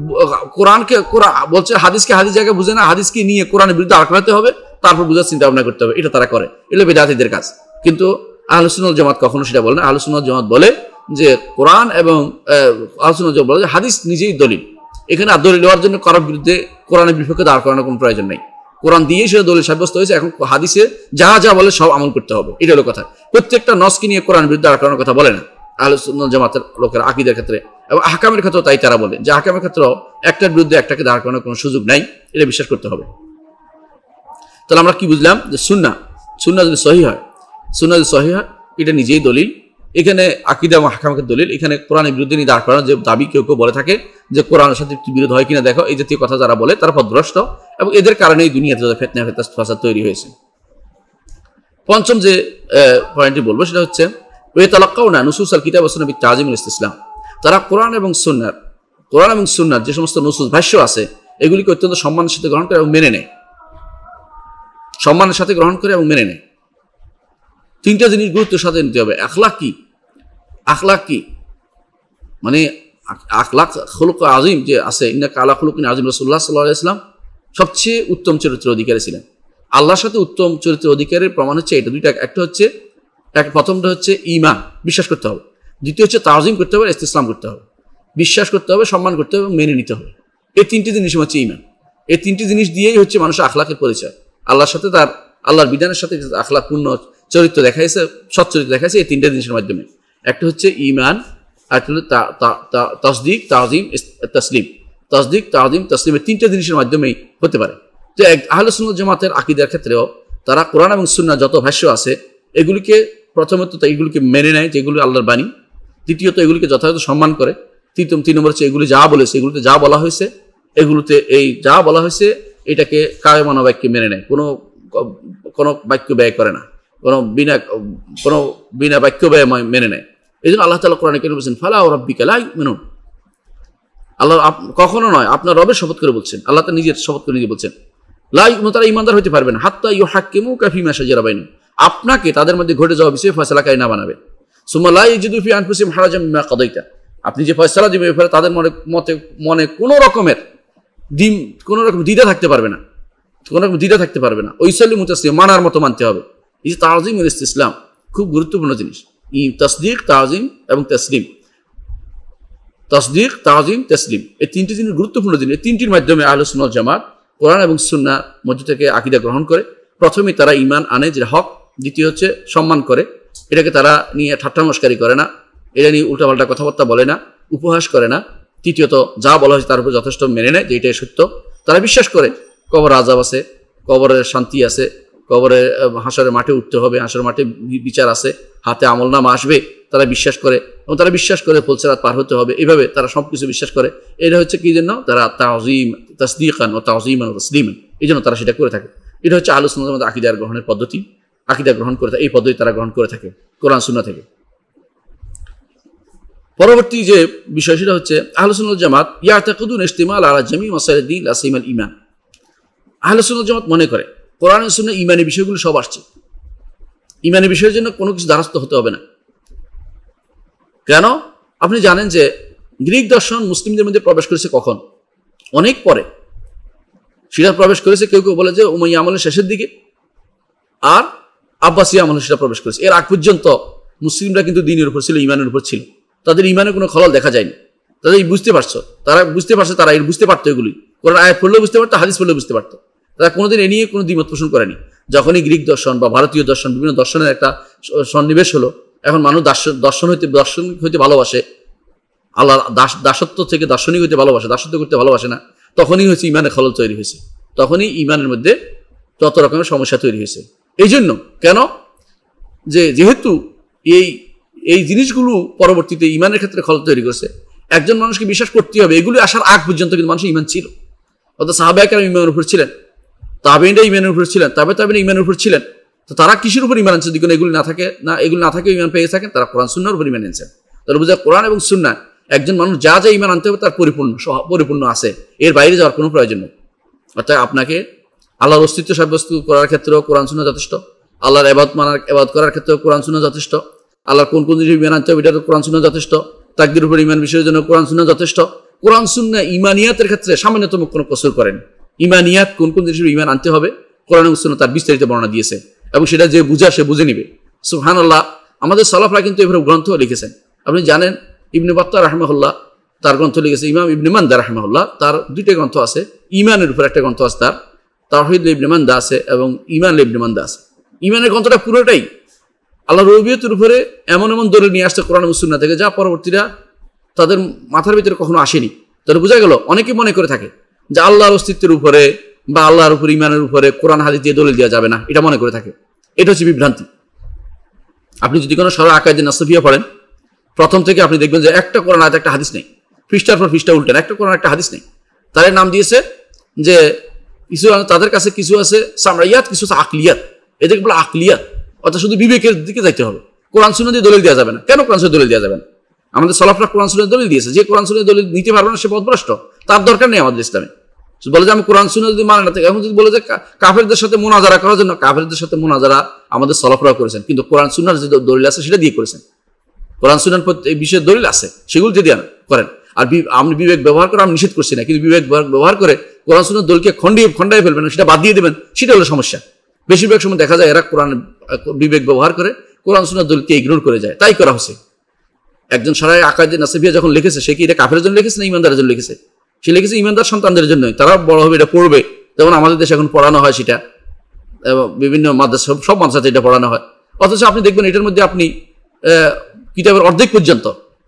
কোরআনকে কোরআন বলছে, হাদিসকে হাদিস জায়গায় বুঝে না, হাদিসকে নিয়ে কোরআনের বিরুদ্ধে আড় করাতে হবে, তারপর বুঝার চিন্তা ভাবনা করতে হবে, এটা তারা করে, এগুলো বেদাতীদের কাজ। কিন্তু আহলুস সুন্নাহ জামাত কখনো সেটা বলে না। আহলুস সুন্নাহ জামাত বলে যে কোরআন এবং আহলুস সুন্নাহ জামাত বলে যে হাদিস নিজেই দলিল, এখানে আর দলিল হওয়ার জন্য কারোর বিরুদ্ধে কোরআনের বিপক্ষে দাঁড় করানোর কোনো প্রয়োজন নেই, কোরআন দিয়েই সেটা দলিল সাব্যস্ত হয়েছে, এখন হাদিসে যা যা বলে সব আমল করতে হবে, এটা হলো কথা। প্রত্যেকটা নসকে নিয়ে কোরআনের বিরুদ্ধে দাঁড় করানোর কথা বলে না আহলে সুন্নাত জামাতের লোকেরা আকীদার ক্ষেত্রে এবং আহকামের ক্ষেত্রেও তাই তারা বলে যে আহকামের ক্ষেত্রেও একটার বিরুদ্ধে একটাকে দাঁড় করানোর কোনো সুযোগ নাই, এটা বিশ্বাস করতে হবে। তাহলে আমরা কি বুঝলাম যে সুন্নাহ সুন্নাহ যদি সহিহ হয়, সুন্নাহ যদি সহিহ হয় এটা নিজেই দলিল। এখানে আকীদা এবং আহকামের দলিল। এখানে কোরআনের বিরুদ্ধে নিয়ে দাঁড় করানো যে দাবি কেউ কেউ বলে থাকে যে কোরআনের সাথে বিরোধ হয় কিনা দেখো, এই জাতীয় কথা যারা বলে তারা পথভ্রষ্ট এবং এদের কারণেই দুনিয়াতে ফিতনা ফাসাদ তৈরি হয়েছে। পঞ্চম যে পয়েন্টটি বলবো সেটা হচ্ছে ওয়া তালাক্কাউনা নুসুস আল কিতাব ওয়াস সুন্নাহ বিতাজিমুল ইসতিসলাম। তারা কোরআন এবং সুন্নাহ কোরআন এবং সুন্নাহ যে সমস্ত নুসুস ভাষ্য আছে এগুলিকে অত্যন্ত সম্মানের সাথে গ্রহণ করে এবং মেনে নেয়, সম্মানের সাথে গ্রহণ করে এবং মেনে নেয়। তিনটা জিনিস গুরুত্বের সাথে নিতে হবে। আখলাক কি? আখলাক কি মানে আখলাক খুলুক আজিম যে আছে, ইন্নাকা আলা খুলুকিন আজিম। রাসূলুল্লাহ সাল্লাল্লাহু আলাইহি ওয়াসাল্লাম সবচেয়ে উত্তম চরিত্রের অধিকারী ছিলেন। আল্লাহর সাথে উত্তম চরিত্রের অধিকারের প্রমাণ হচ্ছে এটা দুইটা। একটা হচ্ছে এক প্রথমটা হচ্ছে ঈমান, বিশ্বাস করতে হবে। দ্বিতীয় হচ্ছে তাজিম করতে হবে, ইসতিসলাম করতে হবে, বিশ্বাস করতে হবে, সম্মান করতে হবে, মেনে নিতে হবে। এই তিনটি জিনিস হচ্ছে ঈমান। এই তিনটি জিনিস দিয়েই হচ্ছে মানুষের আখলাকের পরিচয়। আল্লাহর সাথে তার আল্লাহর বিধানের সাথে আখলাক পূর্ণ চরিত্র দেখাইছে, সৎ চরিত্র দেখাইছে এই তিনটা জিনিসের মাধ্যমে। একটা হচ্ছে ঈমান, আর একটা হচ্ছে তাসদিক, তাজিম, তাসলিম। তাসদিক, তাজিম, তাসলিমের তিনটা জিনিসের মাধ্যমেই হতে পারে। তো আহলে সুন্নাত জামাতের আকীদার ক্ষেত্রেও তারা কোরআন এবং সুন্নাহ যত ভাষ্য আছে এগুলিকে প্রথমত এগুলিকে মেনে নেয় যেগুলি আল্লাহর বাণী, দ্বিতীয়ত এগুলিকে যথাযথ সম্মান করে, তৃতীয় তিন নম্বর হচ্ছে এগুলি যা বলেছে এগুলিতে যা বলা হয়েছে এগুলোতে এই যা বলা হয়েছে এটাকে কায়মানা বাক্যে মেনে নেয়, কোনো কোনো বাক্য ব্যয় করে না, কোনো বিনা কোনো বিনা বাক্য ব্যয় মেনে নেয়। এই জন্য আল্লাহ তাআলা কোরআনে কেন বলছেন ফালা ওয়া রাব্বিকা লা ইউমিনুন। আল্লাহ কখনো নয়, আপনার রবের শপথ করে বলছেন, আল্লাহ তাআলা নিজের শপথ করে নিজে বলছেন লা ইউমিনুন, তারা ঈমানদার হতে পারবে না হাত্তা ইউহাক্কিমুকা ফীমা শাজারা বাইনাহুম, আপনাকে তাদের মধ্যে ঘটে যাওয়া বিষয়ে ফয়সালাকারী না বানাবে। সুম্মা লা ইয়াজিদু ফি আনফুসিহিম হারাজাম মিম্মা কাদাইতা, আপনি যে ফয়সালা দিবেন এর ফলে তাদের মনে মতে মনে কোনো রকমের ডিম কোনো রকম দ্বিধা থাকতে পারবে না, কোনো রকম দ্বিধা থাকতে পারবে না। ওয়াইসাল্লিমু তাসলিমা, মানার মতো মানতে হবে। এই যে তাজিম আর ইসতিসলাম খুব গুরুত্বপূর্ণ জিনিস। ই তাসদিক, তাজিম এবং তাসলিম। তাসদিক, তাজিম, তাসলিম এই তিনটি জিনিস গুরুত্বপূর্ণ জিনিস। এই তিনটির মাধ্যমে আহলে সুন্নাত জামাত কোরআন এবং সুন্নাহ মধ্য থেকে আকীদা গ্রহণ করে। প্রথমে তারা ঈমান আনে যে হক, দ্বিতীয় হচ্ছে সম্মান করে, এটাকে তারা নিয়ে ঠাট্টা মশকারি করে না, এটা নিয়ে উল্টাপাল্টা কথাবার্তা বলে না, উপহাস করে না। তৃতীয়ত যা বলা হয়েছে তার উপর যথেষ্ট মেনে নেয় যে এটাই সত্য। তারা বিশ্বাস করে কবর আযাব আছে, কবরের শান্তি আছে, কবরে হাসরের মাঠে উঠতে হবে, হাসরের মাঠে বিচার আছে, হাতে আমলনামা আসবে, তারা বিশ্বাস করে। এবং তারা বিশ্বাস করে ফুলসিরাত পার হতে হবে, এইভাবে তারা সবকিছু বিশ্বাস করে। এটা হচ্ছে কি জন্য? তারা তাজিম তাসদীকান ও তাজিমান ও তাসলিমান, এই জন্য তারা সেটা করে থাকে। এটা হচ্ছে আহলে সুন্নাত জামাতের আকীদা গ্রহণের পদ্ধতি। আকীদা গ্রহণ করে এই পদ্ধতি তারা গ্রহণ করে থাকে কোরআন সুন্নাহ থেকে। পরবর্তী যে বিষয় সেটা হচ্ছে আহলে সুন্নাত জামাত ইয়াতাকিদুন ইজতিমাল আলা জামি মাসাইল দ্বীন লা সিমাল ঈমান। আহলে সুন্নাত জামাত মনে করে কোরআন ও সুন্নাহ ঈমানি বিষয়গুলো সব আসছে, ঈমানি বিষয়ের জন্য কোনো কিছু দ্বারস্থ হতে হবে না। কেন? আপনি জানেন যে গ্রিক দর্শন মুসলিমদের মধ্যে প্রবেশ করেছে কখন? অনেক পরে সেটা প্রবেশ করেছে। কেউ কেউ বলে যে উমাইয়া আমলের শেষের দিকে, আর আব্বাসী আমলে সেটা প্রবেশ করেছে। এর আগ পর্যন্ত মুসলিমরা কিন্তু দ্বীনের উপর ছিল, ঈমানের উপর ছিল, তাদের ঈমানের কোনো খলল দেখা যায়নি। তাদের বুঝতে পারছো, তারা বুঝতে পারছে, তারা এর বুঝতে পারতো, এগুলি কোরআন আয়াত পড়লেও বুঝতে পারতো, হাদিস পড়লেও বুঝতে পারতো। তারা কোনোদিন এ নিয়ে কোনো দ্বিমত পোষণ করেনি। যখনই গ্রিক দর্শন বা ভারতীয় দর্শন বিভিন্ন দর্শনের একটা সন্নিবেশ হলো, এখন মানুষ দর্শন হইতে দর্শন হইতে ভালোবাসে, আল্লাহ দাস দাসত্ব থেকে দার্শনিক হইতে ভালোবাসে, দাসত্ব করতে ভালোবাসে না, তখনই হচ্ছে ঈমানের খলল তৈরি হয়েছে, তখনই ঈমানের মধ্যে তত রকমের সমস্যা তৈরি হয়েছে। এই জন্য কেন যে যেহেতু এই এই জিনিসগুলো পরবর্তীতে ঈমানের ক্ষেত্রে খলল তৈরি করছে, একজন মানুষকে বিশ্বাস করতে হবে। এগুলি আসার আগ পর্যন্ত কিন্তু মানুষের ঈমান ছিল, অর্থাৎ সাহাবায়ে কেরাম ঈমানের উপর ছিলেন, তাবেঈনরা ঈমানের উপর ছিলেন, তাবে তাবেঈন ঈমানের উপর ছিলেন। তো তারা কিসের উপর ঈমান আনছে? যদি কোনো এগুলি না থাকে না এগুলি না থাকে ঈমান পেয়ে থাকেন, তারা কোরআন সুন্নাহর উপর ঈমান আনছেন। তাহলে বুঝা কোরআন এবং সুন্নাহ একজন মানুষ যা যা ঈমান আনতে হবে তার পরিপূর্ণ পরিপূর্ণ আছে, এর বাইরে যাওয়ার কোনো প্রয়োজন নেই। অর্থাৎ আপনাকে আল্লাহর অস্তিত্ব সাব্যস্ত করার ক্ষেত্রেও কোরআন সুন্নাহ যথেষ্ট, আল্লাহর ইবাদত মানার ইবাদত করার ক্ষেত্রেও কোরআন সুন্নাহ যথেষ্ট, আল্লাহর কোন কোন জিনিস ঈমান আনতে হবে এটাও কোরআন সুন্নাহ যথেষ্ট, তাকদীরের উপর ঈমান বিষয়ের জন্য কোরআন সুন্নাহ যথেষ্ট। কোরআন সুন্নাহ ঈমানিয়াতের ক্ষেত্রে সামান্যতম কোনো কসুর করেন। ঈমানিয়াত কোন কোন জিনিসের ঈমান আনতে হবে কোরআন এবং সুন্নাহ তার বিস্তারিত বর্ণনা দিয়েছে, এবং সেটা যে বুঝা সে বুঝে নিবে। সুবহানাল্লাহ, আমাদের সালাফরা কিন্তু এভাবে গ্রন্থ লিখেছেন। আপনি জানেন ইবনে বাত্তাহ রাহিমাহুল্লাহ তার গ্রন্থ লিখেছে, ইমাম ইবনে মান্দা রাহিমাহুল্লাহ তার দুইটা গ্রন্থ আছে, ঈমানের উপর একটা গ্রন্থ আছে, তার তাওহীদ ইবনে মান্দা আছে এবং ঈমান ইবনে মান্দা আছে। ঈমানের গ্রন্থটা পুরোটাই আল্লাহ রুবুবিয়তের উপরে এমন এমন দলিল নিয়ে আসছে কোরআন এবং সুন্নাহ থেকে, যা পরবর্তীরা তাদের মাথার ভিতরে কখনো আসেনি। তাহলে বোঝা গেল অনেকে মনে করে থাকে যে আল্লাহর অস্তিত্বের উপরে বা আল্লাহর উপর ইমানের উপরে কোরআন হাদিস দিয়ে দলিল দেওয়া যাবে না, এটা মনে করে থাকে। এটা হচ্ছে বিভ্রান্তি। আপনি যদি কোনো সরহ আকায়েদে নাসফিয়া পড়েন, প্রথম থেকে আপনি দেখবেন যে একটা কোরআন আয়াত একটা হাদিস নেই, পৃষ্ঠার পর পৃষ্ঠা উল্টেন, একটা কোরআন একটা হাদিস নেই। তার নাম দিয়েছে যে কিছু তাদের কাছে কিছু আছে সামরাইয়াত, কিছু আছে আকলিয়াত। এদেরকে বলে আকলিয়াত, অর্থাৎ শুধু বিবেকের দিকে যাইতে হবে, কোরআন সুন্নাহ দিয়ে দলিল দেওয়া যাবে না। কেন কোরআন সুন্নাহ দলিল দেওয়া যাবে না? আমাদের সালাফরা কোরআন সুন্নাহ দলিল দিয়েছে। যে কোরআন সুন্নাহ দলিল নিতে পারবে না সে পথভ্রষ্ট, তার দরকার নেই আমাদের ইসলামে। বলে যে আমি কোরআন সুন্নাহ যদি মানে না, এখন যদি বলে যে কাফেরদের সাথে মুনাজারা করার জন্য, কাফেরদের সাথে মুনাজারা আমাদের সালাফরা করেছেন, কিন্তু কোরআন সুন্নাহর যে দলিল আছে সেটা দিয়ে করেছেন। কোরআন সুন্নাহর এই বিষয়ে দলিল আছে, সেগুলো যদি করেন। আর আপনি বিবেক ব্যবহার করে আমি নিষেধ করছি না, কিন্তু বিবেক ব্যবহার করে কোরআন সুন্নাহর দলকে খন্ডিয়ে খন্ডায় ফেলবেন, সেটা বাদ দিয়ে দেবেন, সেটা হলো সমস্যা। বেশিরভাগ সময় দেখা যায় এরা কোরআন বিবেক ব্যবহার করে কোরআন সুন্নাহর দলকে ইগনোর করে যায়। তাই করা হচ্ছে। একজন সরাই আকায়েদে নাসফিয়া যখন লিখেছে, সে কি এটা কাফেরের জন্য লিখেছে না ইমানদারের জন্য লিখেছে? সে লিখেছে ইমানদার সন্তানদের জন্যই, তারা বড় হবে এটা পড়বে। যেমন আমাদের দেশে এখন পড়ানো হয় সেটা, বিভিন্ন মাদ্রাসা, সব মাদ্রাসাতে এটা পড়ানো হয়। অথচ আপনি দেখবেন এটার মধ্যে আপনি কিতাবের অর্ধেক পর্যন্ত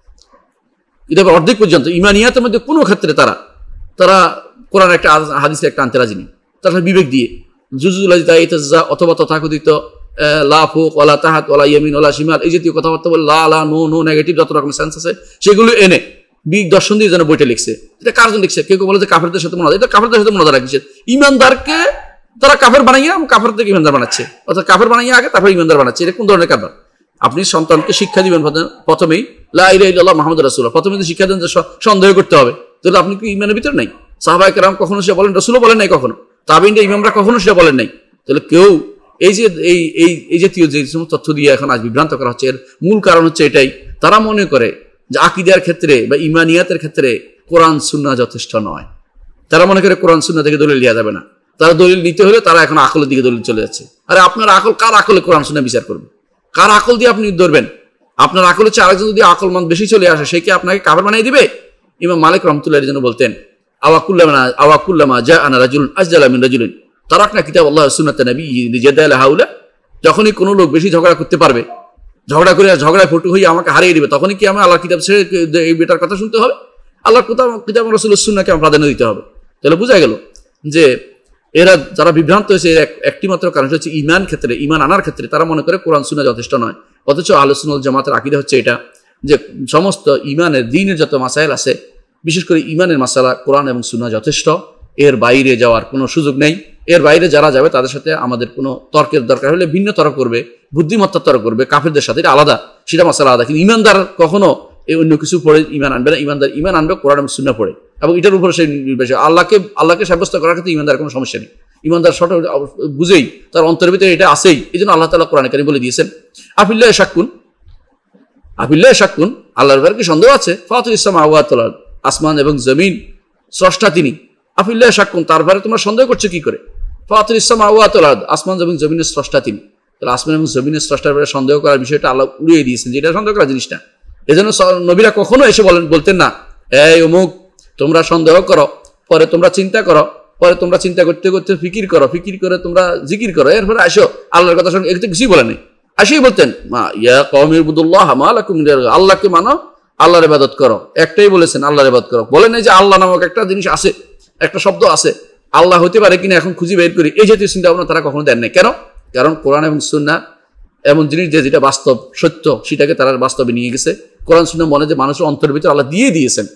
কিতাবের অর্ধেক পর্যন্ত ইমানিয়াতের মধ্যে কোনো ক্ষেত্রে তারা তারা কোরআন একটা হাদিসের একটা আনতে রাজি নেই। তারা বিবেক দিয়ে জুজুল ইতাজা অথবা তথাকথিত লা ফুক ওয়ালা তাহাত ওয়ালা ইয়ামিন ওয়ালা শিমাল, এই জাতীয় কথাবার্তা বলে লা লা নো নো নেগেটিভ যত রকম সেন্স আছে সেগুলো এনে বিগ দর্শন দিয়ে যেন বইটা লিখছে। এটা কার জন্য লিখছে? কেউ কেউ বলে যে কাফেরদের সাথে মুনাজারা। এটা কাফেরদের সাথে মুনাজারা কিসের? ইমানদারকে তারা কাফের বানাইয়া কাফেরদেরকে ইমানদার বানাচ্ছে, অর্থাৎ কাফের বানাইয়া আগে তারপর ইমানদার বানাচ্ছে। এটা কোন ধরনের কারবার? আপনি সন্তানকে শিক্ষা দিবেন প্রথমেই লা ইলাহা ইল্লাল্লাহ মুহাম্মাদুর রাসূলুল্লাহ, প্রথমে যদি শিক্ষা দেন যে সন্দেহ করতে হবে, তাহলে আপনি কি ইমানের ভিতর নাই? সাহাবায়ে কেরাম কখনো সেটা বলেন, রাসূলও বলেন নাই কখনো, তাবিঈনরা ইমামরা কখনো সেটা বলেন নাই। তাহলে কেউ এই যে এই এই এই জাতীয় যে সমস্ত তথ্য দিয়ে এখন আজ বিভ্রান্ত করা হচ্ছে, এর মূল কারণ হচ্ছে এটাই। তারা মনে করে যে আকীদার ক্ষেত্রে বা ইমানিয়াতের ক্ষেত্রে কোরআন সুন্নাহ যথেষ্ট নয়। তারা মনে করে কোরআন সুন্নাহ থেকে দলিল দেওয়া যাবে না। তারা দলিল নিতে হলে তারা এখন আকলের দিকে দলিল চলে যাচ্ছে। আরে আপনার আকল, কার আকলে কোরআন সুন্নাহ বিচার করবে? কার আকল দিয়ে আপনি ধরবেন? আপনার আকল হচ্ছে আরেকজন যদি আকলমান বেশি চলে আসে, সে কি আপনাকে কাফের বানিয়ে দিবে? ইমাম মালিক রাহমাতুল্লাহ আলাইহি বলতেন, আওয়াকুল্লামা আওয়াকুল্লামা জাআনা রাজুলুন আজজালা মিন রাজুলিন তারাকনা কিতাব আল্লাহ সুন্নাত নবী লিজাদালা হাউলা। যখনই কোনো লোক বেশি ঝগড়া করতে পারবে, ঝগড়া করে ঝগড়ায় ফটু হয়ে আমাকে হারিয়ে দিবে, তখনই কি আমি আল্লাহর কিতাব ছেড়ে এই বেটার কথা শুনতে হবে? আল্লাহর কিতাব কিতাব রাসূলের সুন্নাহকে আমরা প্রাধান্য দিতে হবে। তাহলে বোঝা গেল যে এরা যারা বিভ্রান্ত হয়েছে একটি মাত্র কারণ হচ্ছে ইমান ক্ষেত্রে, ইমান আনার ক্ষেত্রে তারা মনে করে কোরআন সুন্নাহ যথেষ্ট নয়। অথচ আহলে সুন্নাহ ওয়াল জামাতের আকীদা হচ্ছে এটা যে সমস্ত ইমানের দ্বীনের যত মাসাইল আছে, বিশেষ করে ইমানের মাসালা, কোরআন এবং সুন্নাহ যথেষ্ট, এর বাইরে যাওয়ার কোনো সুযোগ নেই। এর বাইরে যারা যাবে তাদের সাথে আমাদের কোনো তর্কের দরকার হলে ভিন্ন তর্ক করবে, বুদ্ধিমত্তার তর্ক করবে, কাফেরদের সাথে, এটা আলাদা, সেটা মাসালা আলাদা। কিন্তু ইমানদার কখনো এই অন্য কিছু পড়ে ইমান আনবে না। ইমানদার ইমান আনবে কোরআন এবং সুন্নাহ পড়ে, এবং এটার উপরে সে নির্ভরশীল। আল্লাহকে আল্লাহকে সাব্যস্ত করার ক্ষেত্রে ইমানদার কোনো সমস্যা নেই। ইমানদার সঠিক বুঝেই তার অন্তরের ভিতরে এটা আসেই, এই জন্য আল্লাহ তাআলা কোরআনে কারীমে বলে দিয়েছেন, আফিল্লাহ শাক্কুন আফিল্লাহ শাক্কুন, আল্লাহর ব্যাপারে কি সন্দেহ আছে? ফাতিরিস সামাওয়াতি ওয়াল আরদ, আসমান এবং জমিন স্রষ্টা তিনি। আফিল্লাহ শাক্কুন, তার ব্যাপারে তোমরা সন্দেহ করছো কি করে? ফাতিরিস সামাওয়াতি ওয়াল আরদ, আসমান এবং জমিনের স্রষ্টা তিনি। তাহলে আসমান এবং জমিনের স্রষ্টার ব্যাপারে সন্দেহ করার বিষয়টা আল্লাহ উড়িয়ে দিয়েছেন, যে এটা সন্দেহ করার জিনিস না। এজন্য নবীরা কখনো এসে বলেন বলতেন না, এই অমুক তোমরা সন্দেহ করো, পরে তোমরা চিন্তা করো, পরে তোমরা চিন্তা করতে করতে ফিকির করো, ফিকির করে তোমরা জিকির করো, এরপরে আসো আল্লাহর কথা শুনে। এগুলো কিছুই বলেন নাই। আসেই বলতেন, মা ইয়া কওমি ইবুদুল্লাহ মা লাকুম মিন ইলাহিন, আল্লাহকে মানো, আল্লাহর ইবাদত করো। একটাই বলেছেন, আল্লাহর ইবাদত করো। বলেন নাই যে আল্লাহ নামক একটা জিনিস আছে, একটা শব্দ আছে, আল্লাহ হতে পারে কিনা এখন খুঁজে বের করি, এই জাতীয় চিন্তা ভাবনা তারা কখনো দেন নাই। কেন? কারণ কোরআন এবং সুন্নাহ এমন জিনিস যে যেটা বাস্তব সত্য, সেটাকে তারা বাস্তবে নিয়ে গেছে। কোরআন সুন্নাহ মনে যে মানুষের অন্তরের ভিতরে আল্লাহ দিয়ে দিয়েছেন,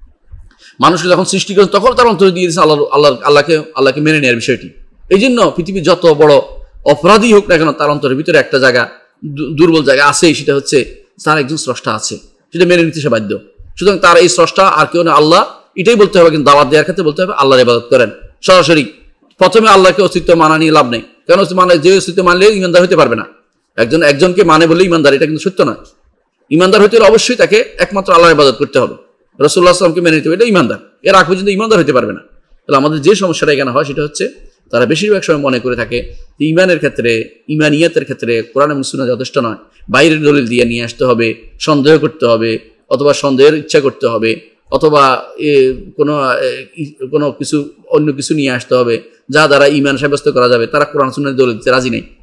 মানুষকে যখন সৃষ্টি করেন তখন তার অন্তরে দিয়ে দিয়েছেন আল্লাহ আল্লাহ আল্লাহকে আল্লাহকে মেনে নেওয়ার বিষয়টি। এই জন্য পৃথিবীর যত বড় অপরাধী হোক না কেন, তার অন্তরের ভিতরে একটা জায়গা, দুর্বল জায়গা আছেই, সেটা হচ্ছে তার একজন স্রষ্টা আছে, সেটা মেনে নিতে সে বাধ্য। সুতরাং তার এই স্রষ্টা আর কেউ না, আল্লাহ, এটাই বলতে হবে। কিন্তু দাওয়াত দেওয়ার ক্ষেত্রে বলতে হবে আল্লাহর ইবাদত করেন সরাসরি। প্রথমে আল্লাহকে অস্তিত্ব মানা নিয়ে লাভ নেই, কেন? মানে যে অস্তিত্ব মানলে ইমানদার হতে পারবে না। একজন একজনকে মানে বলে ইমানদার, এটা কিন্তু সত্য নয়। ইমানদার হতে হলে অবশ্যই তাকে একমাত্র আল্লাহর ইবাদত করতে হবে, রাসূলুল্লাহ সাল্লাল্লাহু আলাইহি ওয়াসাল্লামকে মেনে নিতে হবে, এটা ইমানদার। এর আগ পর্যন্ত ইমানদার হতে পারবে না। তাহলে আমাদের যে সমস্যাটা এখানে হয় সেটা হচ্ছে তারা বেশিরভাগ সময় মনে করে থাকে যে ইমানের ক্ষেত্রে, ইমানিয়াতের ক্ষেত্রে কোরআন এবং সুন্নাহ যথেষ্ট নয়, বাইরের দলিল দিয়ে নিয়ে আসতে হবে, সন্দেহ করতে হবে, অথবা সন্দেহের ইচ্ছা করতে হবে, অথবা কোনো কোনো কিছু অন্য কিছু নিয়ে আসতে হবে যা দ্বারা ইমান সাব্যস্ত করা যাবে। তারা কোরআন সুন্নাহর দলিল দিতে রাজি নেই।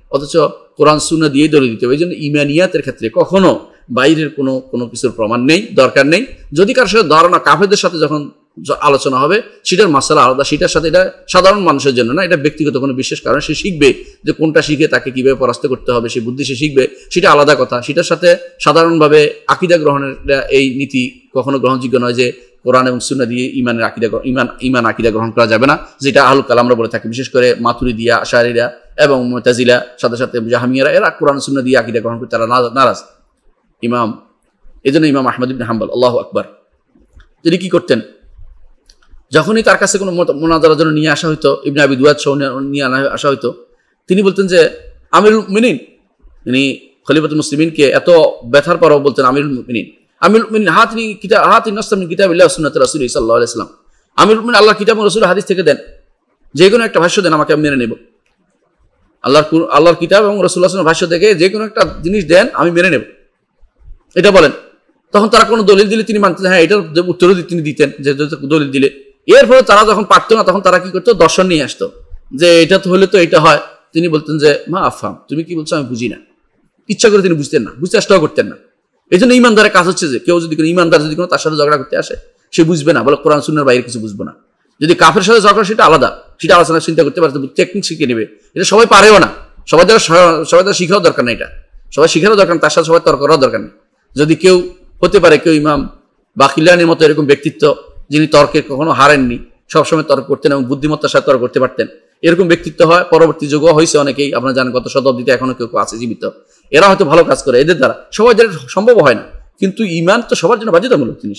অথচ কোরআন সুন্নাহ দিয়ে দলিল দিতে হবে। এই জন্য ইমানিয়াতের ক্ষেত্রে কখনো বাইরের কোনো কোনো কিছুর প্রমাণ নেই, দরকার নেই। যদি কারোর সাথে ধারণা কাফেরদের সাথে যখন আলোচনা হবে সেটার মাসালা আলাদা, সেটার সাথে এটা সাধারণ মানুষের জন্য না, এটা ব্যক্তিগত কোনো বিশেষ কারণ। সে শিখবে যে কোনটা শিখে তাকে কিভাবে পরাস্ত করতে হবে, সে বুদ্ধি সে শিখবে, সেটা আলাদা কথা। সেটার সাথে সাধারণভাবে আকীদা গ্রহণের এই নীতি কখনো গ্রহণযোগ্য নয় যে কোরআন এবং সুন্নাহ দিয়ে ইমানের আকীদা ইমান ইমান আকীদা গ্রহণ করা যাবে না, যেটা আহলুল কালাম আমরা বলে থাকি। বিশেষ করে মাতুরিদিয়া, আশারিরা এবং মুতাজিলা, সাথে সাথে জাহমিয়ারা, এরা কোরআন সুন্নাহ দিয়ে আকীদা গ্রহণ করতে তারা নারাজ। ইমাম এই জন্য ইমাম আহমদ ইবনে হাম্বল আল্লাহু আকবার তিনি কি করতেন, যখনই তার কাছে কোনো মুনাজারার জন্য নিয়ে আসা হইতো, ইবনে আবি দুয়াদ সহ নিয়ে আনা আসা হইতো, তিনি বলতেন যে আমিরুল মুমিনিন, তিনি খলিফাতুল মুসলিমিনকে এত ব্যথার পরও বলতেন আমিরুল মুমিনিন, আমিরুল মুমিনিন হাতিনি কিতাব হাতিন নাসসাম মিন কিতাবিল্লাহ ওয়া সুন্নাতি রাসূলিহি সাল্লাল্লাহু আলাইহি ওয়াসাল্লাম, আমিরুল মুমিনিন আল্লাহর কিতাব এবং রাসূলের হাদিস থেকে দেন, যে কোনো একটা ভাষ্য দেন, আমাকে আমি মেনে নেব। আল্লাহর আল্লাহর কিতাব এবং রাসূলুল্লাহ সাল্লাল্লাহু আলাইহি ওয়াসাল্লামের ভাষ্য থেকে যে কোনো একটা জিনিস দেন, আমি মেনে নেব, এটা বলেন। তখন তারা কোনো দলিল দিলে তিনি মানতেন, হ্যাঁ এটার উত্তরও তিনি দিতেন যে দলিল দিলে। এরপরে তারা যখন পারতো না তখন তারা কি করতো, দর্শন নিয়ে আসতো যে এটা তো হলে তো এটা হয়। তিনি বলতেন যে মা আফহাম, তুমি কি বলছো আমি বুঝি না। ইচ্ছা করে তিনি বুঝতেন না, বুঝতে চেষ্টাও করতেন না। এই জন্য ইমানদারের কাজ হচ্ছে যে কেউ যদি কোনো ইমানদার যদি কোনো তার সাথে ঝগড়া করতে আসে, সে বুঝবে না, বলে কোরআন সুন্নাহর বাইরে কিছু বুঝবো না। যদি কাফের সাথে ঝগড়া সেটা আলাদা, সেটা আলোচনা চিন্তা করতে পারছে, টেকনিক শিখে নেবে। এটা সবাই পারেও না, সবাই দ্বারা সবাই দ্বারা শিখাও দরকার নেই, এটা সবাই শিখারও দরকার, তার সাথে সবাই তর্ক করাও দরকার নেই। যদি কেউ হতে পারে কেউ ইমাম বাকিলানির মতো এরকম ব্যক্তিত্ব, যিনি তর্কে কখনো হারেননি, সবসময় তর্ক করতেন এবং বুদ্ধিমত্তার সাথে তর্ক করতে পারতেন, এরকম ব্যক্তিত্ব হয় পরবর্তী যুগও হয়েছে অনেকেই, আপনারা জানেন গত শতাব্দীতে এখনো কেউ কেউ আছে জীবিত। এরা হয়তো ভালো কাজ করে, এদের দ্বারা সবাই দ্বারা সম্ভব হয় না, কিন্তু ইমান তো সবার জন্য বাধ্যতামূলক জিনিস।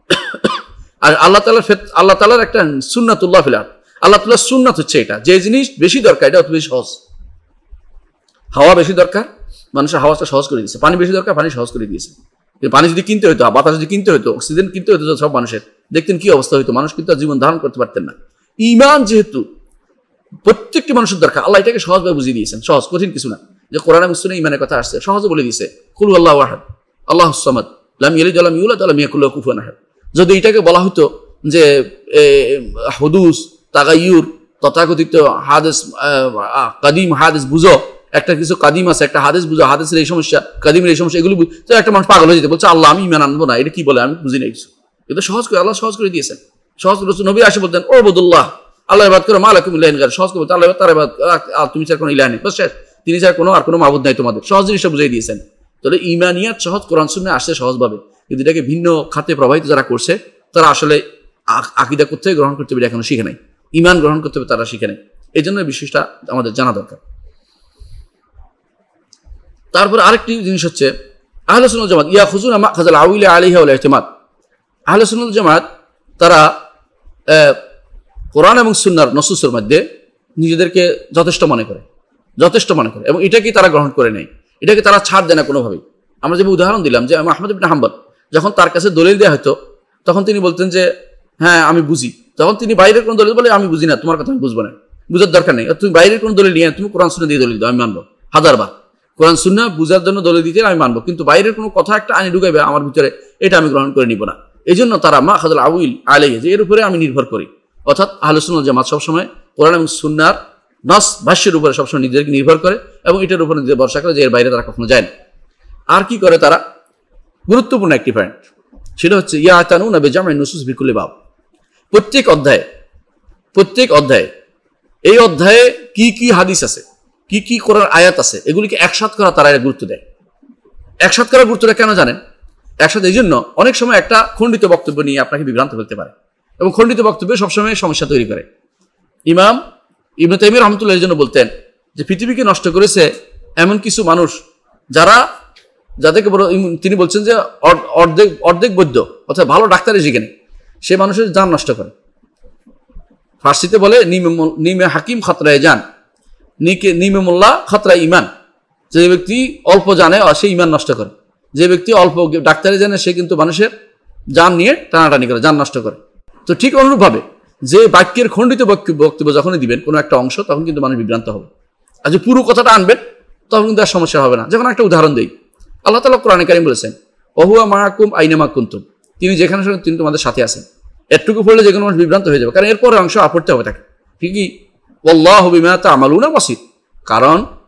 আর আল্লাহ তাআলার আল্লাহ তাআলার একটা সুন্নাতুল্লাহ ফিল আরদ, আল্লাহ তাআলার সুন্নাত হচ্ছে এটা, যে জিনিস বেশি দরকার এটা অত বেশি সহজ। হাওয়া বেশি দরকার, মানুষের হাওয়াটা সহজ করে দিয়েছে। পানি বেশি দরকার, পানি সহজ করে দিয়েছে। পানি যদি কিনতে হতো, বাতাস যদি কিনতে হতো, অক্সিজেন কিনতে হতো সব মানুষের, দেখতেন কি অবস্থা হইতো, মানুষ কিন্তু জীবন ধারণ করতে পারতেন না। ঈমান যেহেতু প্রত্যেকটি মানুষের দরকার, আল্লাহ এটাকে সহজভাবে বুঝিয়ে দিয়েছেন, সহজ কঠিন কিছু না। যে কোরআন এবং সুন্নাহে ঈমানের কথা আসছে, সহজে বলে দিয়েছে, কুল আল্লাহু আহাদ আল্লাহুস সামাদ লাম ইয়ালিদ ওয়া লাম ইউলাদ ওয়া লাম ইয়াকুল লাহু কুফুয়ান আহাদ। যদি এটাকে বলা হতো যে হুদুস তাগায়ুর, তথাকথিত হাদিস কাদিম হাদিস বুঝো, একটা কিছু কাদিম আছে, একটা হাদিস বুঝো, হাদিসের এই সমস্যা, কাদিমের এই সমস্যা, এগুলো তো একটা মানুষ পাগল হয়ে যেতে, বলছে আল্লাহ আমি ঈমান আনবো না, এটা কি বলে আমি বুঝি না কিছু। এটা সহজ করে আল্লাহ সহজ করে দিয়েছেন, সহজ করে নবী আসে বলতেন ও আবুদুল্লাহ, আল্লাহ ইবাদত করো, মালাকুম ইলাহিন গায়রুহু, সহজ করে বলতে আল্লাহ তার ইবাদত, তুমি ছাড়া কোনো ইলাহ নেই, বাস শেষ, তিনি ছাড়া কোনো আর কোনো মাবুদ নাই তোমাদের, সহজ জিনিসটা বুঝিয়ে দিয়েছেন। তাহলে ঈমানিয়াত সহজ, কোরআন সুন্নাহ আসছে সহজভাবে, কিন্তু এটাকে ভিন্ন খাতে প্রবাহিত যারা করছে তারা আসলে আকীদা করতে গ্রহণ করতে হবে এখনো শিখে নাই, ঈমান গ্রহণ করতে হবে তারা শিখে নাই। এই জন্য বিষয়টা আমাদের জানা দরকার। তারপর আরেকটি জিনিস হচ্ছে আহলে সুন্নাহ জামাত ইয়াখুযুনা মাখাযাল আউলি আলাইহা ওয়াল ইতিমাদ। আহলে সুন্নাহ জামাত তারা কোরআন এবং সুন্নাহর নসুসের মধ্যে নিজেদেরকে যথেষ্ট মনে করে, যথেষ্ট মনে করে এবং এটাকেই তারা গ্রহণ করে নেয়, এটাকে তারা ছাড় দেয় না কোনোভাবেই। আমরা যে উদাহরণ দিলাম যে আহমদ ইবনে হাম্বল, যখন তার কাছে দলিল দেওয়া হতো তখন তিনি বলতেন যে হ্যাঁ আমি বুঝি, তখন তিনি বাইরের কোনো দলিল বলে আমি বুঝি না, তোমার কথা আমি বুঝবো না, বুঝার দরকার নেই, তুমি বাইরের কোনো দলিল নিয়ে তুমি কোরআন সুন্নাহ দিয়ে দলিল দাও, আমি মানবো হাজারবার। কোরআন সুন্নাহ বুঝার জন্য দলিল দিতে আমি মানবো, কিন্তু বাইরের কোনো কথা একটা আনি ঢুকাইবে আমার ভিতরে, এটা আমি গ্রহণ করে নিব না। এই জন্য তারা মা খাযাল আউল আলাইহি, যে এর উপরে আমি নির্ভর করি। অর্থাৎ আহলে সুন্নাহ জামাত সবসময় কোরআন এবং সুন্নাহর নাস ভাষ্যের উপরে সবসময় নিজেদেরকে নির্ভর করে এবং এটার উপরে নিজেদের ভরসা করে, যে এর বাইরে তারা কখনো যায় না। আর কি করে তারা, গুরুত্বপূর্ণ একটি পয়েন্ট, সেটা হচ্ছে ইয়াতানুনা বিজামঈ নুসুস বিকুল্লি বাব। প্রত্যেক অধ্যায়ে প্রত্যেক অধ্যায়ে এই অধ্যায়ে কি কি হাদিস আছে, কি কি কোরআন আয়াত আছে, এগুলিকে একসাথ করা তারা গুরুত্ব দেয়। একসাথ করার গুরুত্বটা কেন জানেন? একসাথে এই জন্য অনেক সময় একটা খণ্ডিত বক্তব্য নিয়ে আপনাকে বিভ্রান্ত ফেলতে পারে এবং খণ্ডিত বক্তব্য সবসময় সমস্যা তৈরি করে। ইমাম ইবনে তাইমিয়া রাহমাতুল্লাহ এর জন্য বলতেন যে পৃথিবীকে নষ্ট করেছে এমন কিছু মানুষ যারা, যাদেরকে তিনি বলছেন যে অর্ধেক অর্ধেক বৈদ্য, অর্থাৎ ভালো ডাক্তারে শিখে নেই, সে মানুষের জান নষ্ট করে। ফার্সিতে বলে নিমে হাকিম খতরায় জান, নিকে নিমে মোল্লা খতরা ইমান। যে ব্যক্তি অল্প জানে সে ইমান নষ্ট করে, যে ব্যক্তি অল্প ডাক্তারে জানে সে কিন্তু মানুষের জান নিয়ে টানাটানি করে, জান নষ্ট করে। তো ঠিক অনুরূপভাবে যে বাক্যের খণ্ডিত বক্তব্য যখনই দিবেন কোনো একটা অংশ, তখন কিন্তু মানুষ বিভ্রান্ত হবে। আর যে পুরো কথাটা আনবেন তখন কিন্তু আর সমস্যা হবে না। যখন একটা উদাহরণ দিই, আল্লাহ তাআলা কোরআনে কারীম বলেছেন ওহুয়া মাআকুম আইনামা কুনতুম, তিনি যেখানে তিনি তোমাদের সাথে আছেন। এটুকু পড়লে যে কোনো মানুষ বিভ্রান্ত হয়ে যাবে, কারণ এরপরে অংশ আপড়তে হবে তাকে ঠিকই, ওয়াল্লাহু বিমা তা'মালুনা বাসীর, কারণ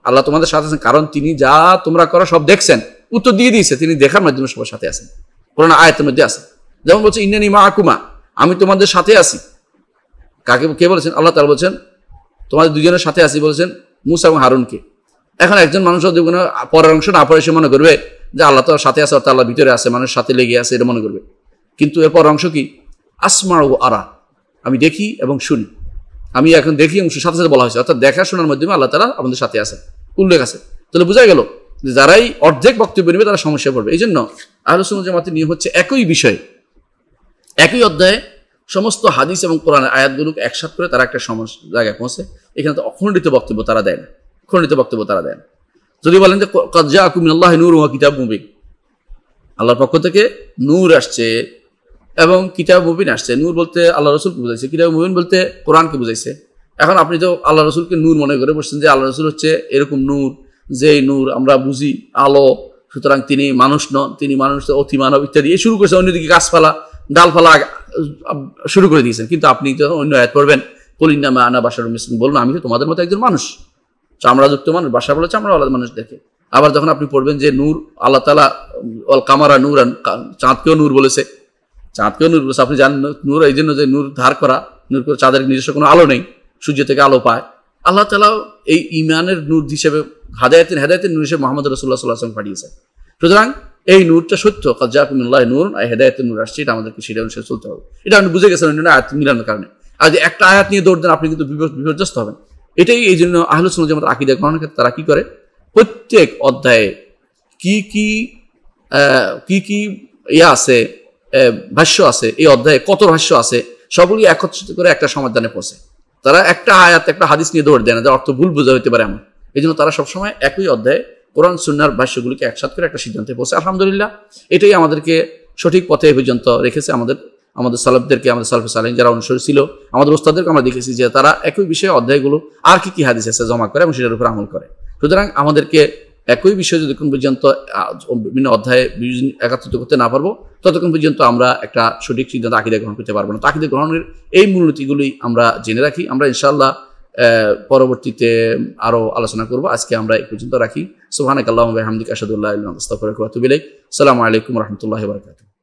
আল্লাহ তোমাদের সাথে আছেন, কারণ তিনি যা তোমরা করো সব দেখছেন, উত্তর দিয়ে দিয়েছে, তিনি দেখার মাধ্যমে সবার সাথে আছেন। কোরআন আয়াতের মধ্যে আছে, যেমন বলছে ইন্নানি মাআকুমা, আমি তোমাদের সাথে আছি। কাকে কে বলেছেন? আল্লাহ তাআলা বলছেন তোমাদের দুজনের সাথে আছি, বলেছেন মুসা এবং হারুনকে। এখন একজন মানুষ যদি কোনো পরের অংশ না পড়ে সে মনে করবে যে আল্লাহ তার সাথে আছে, অর্থাৎ আল্লাহ ভিতরে আছে, মানুষের সাথে লেগে আছে, এটা মনে করবে। কিন্তু এর পরের অংশ কি? আসমা ও আরা, আমি দেখি এবং শুনি। আমি এখন দেখি এবং সাথে সাথে বলা হয়েছে, অর্থাৎ দেখা শোনার মাধ্যমে আল্লাহ তাআলা আমাদের সাথে আছে, উল্লেখ আছে। তাহলে বোঝা গেল যে যারাই অর্ধেক বক্তব্য নেবে তারা সমস্যায় পড়বে। এই জন্য আহলুস সুন্নাহ ওয়াল জামাতের নিয়ম হচ্ছে একই বিষয়, একই অধ্যায়ে সমস্ত হাদিস এবং কোরআনের আয়াতগুলোকে একসাথ করে তারা একটা সমস্যা জায়গায় পৌঁছে। এখানে তো অখণ্ডিত বক্তব্য তারা দেয় না, খণ্ডিত বক্তব্য তারা দেয় না। যদি বলেন যে ক্বাদ জাআকুম মিনাল্লাহি নূরুন ওয়া কিতাবুম মুবিন, আল্লাহর পক্ষ থেকে নূর আসছে এবং কিতাব মুবিন আসছে। নূর বলতে আল্লাহ রসুলকে বুঝাইছে, কিতাব মুবিন বলতে কোরআনকে বুঝাইছে। এখন আপনি তো আল্লাহ রসুলকে নূর মনে করে বসছেন যে আল্লাহ রসুল হচ্ছে এরকম নূর, যেই নূর আমরা বুঝি আলো, সুতরাং তিনি মানুষ নন, তিনি মানুষ অতি মানব ইত্যাদি এই শুরু করেছে। অন্যদিকে গাছপালা ডালপালা শুরু করে দিয়েছেন। কিন্তু আপনি যখন অন্য আয়াত পড়বেন, কুল ইন্নামা আনা বাশারুম মিসলুকুম, বলুন আমি তো তোমাদের মতো একজন মানুষ, চামড়াযুক্ত মানুষ। বাশার বলে চামড়া আলাদা মানুষ দেখে। আবার যখন আপনি পড়বেন যে নূর, আল্লাহ তাআলা অল কামারা নূর, চাঁদকেও নূর বলেছে, চাঁদকেও নূর বলেছে। আপনি জানেন নূর এই জন্য যে নূর ধার করা, নূর করে চাঁদের নিজস্ব কোনো আলো নেই, সূর্য থেকে আলো পায়। আল্লাহ তাআলা এই ইমানের নূর হিসেবে হাদায়াতের হেদায়েতের নূর হিসেবে মুহাম্মদ রাসূলুল্লাহ সাল্লাল্লাহু আলাইহি ওয়াসাল্লাম পাঠিয়েছেন। সুতরাং এই নূরটা সত্য, ক্বাদ জাআকুম মিনাল্লাহি নূরুন, আর হেদায়েতের নূর আসছে, এটা আমাদেরকে সেটা অনুসারে চলতে হবে। এটা আপনি বুঝে গেছেন অন্য আয়াত মিলানোর কারণে। আর যে একটা আয়াত নিয়ে দৌড় দেন আপনি কিন্তু বিপর্যস্ত হবেন। এটাই এই জন্য আহলুস সুন্নাহ ওয়াল জামাতের আকীদা গ্রহণের ক্ষেত্রে তারা কি করে, প্রত্যেক অধ্যায়ে কি কি কি কি ইয়া আছে, ভাষ্য আছে, এই অধ্যায়ে কত ভাষ্য আছে, সবগুলি একত্রিত করে একটা সমাধানে পৌঁছে। তারা একটা আয়াত একটা হাদিস নিয়ে দৌড় দেয় না, যার অর্থ ভুল বোঝা হতে পারে এমন। এই জন্য তারা সবসময় একই অধ্যায়ে কোরআন সুন্নাহর ভাষ্যগুলিকে একসাথে করে একটা সিদ্ধান্তে পৌঁছে। আলহামদুলিল্লাহ, এটাই আমাদেরকে সঠিক পথে পর্যন্ত রেখেছে। আমাদের আমাদের সালাফদেরকে, আমাদের সালফে সালেহিন যারা অনুসরী ছিল, আমাদের ওস্তাদদেরকে আমরা দেখেছি যে তারা একই বিষয়ে অধ্যায়গুলো আর কি কি হাদিস আছে জমা করে এবং সেটার উপর আমল করে। সুতরাং আমাদেরকে একই বিষয় যতক্ষণ পর্যন্ত বিভিন্ন অধ্যায়ে একাত্রিত করতে না পারবো, ততক্ষণ পর্যন্ত আমরা একটা সঠিক সিদ্ধান্ত আকীদা গ্রহণ করতে পারবো না। আকীদা গ্রহণের এই মূলনীতিগুলি আমরা জেনে রাখি। আমরা ইনশাআল্লাহ পরবর্তীতে আরো আলোচনা করব। আজকে আমরা এই পর্যন্ত রাখি। সুবহানাকাল্লাহুম্মা ওয়া বিহামদিকা আশহাদু আল্লা ইলাহা ইল্লা আনতা আস্তাগফিরুকা ওয়া আতুবু ইলাইক। আসসালামু আলাইকুম ওয়া রাহমাতুল্লাহি ওয়া বারাকাতুহু।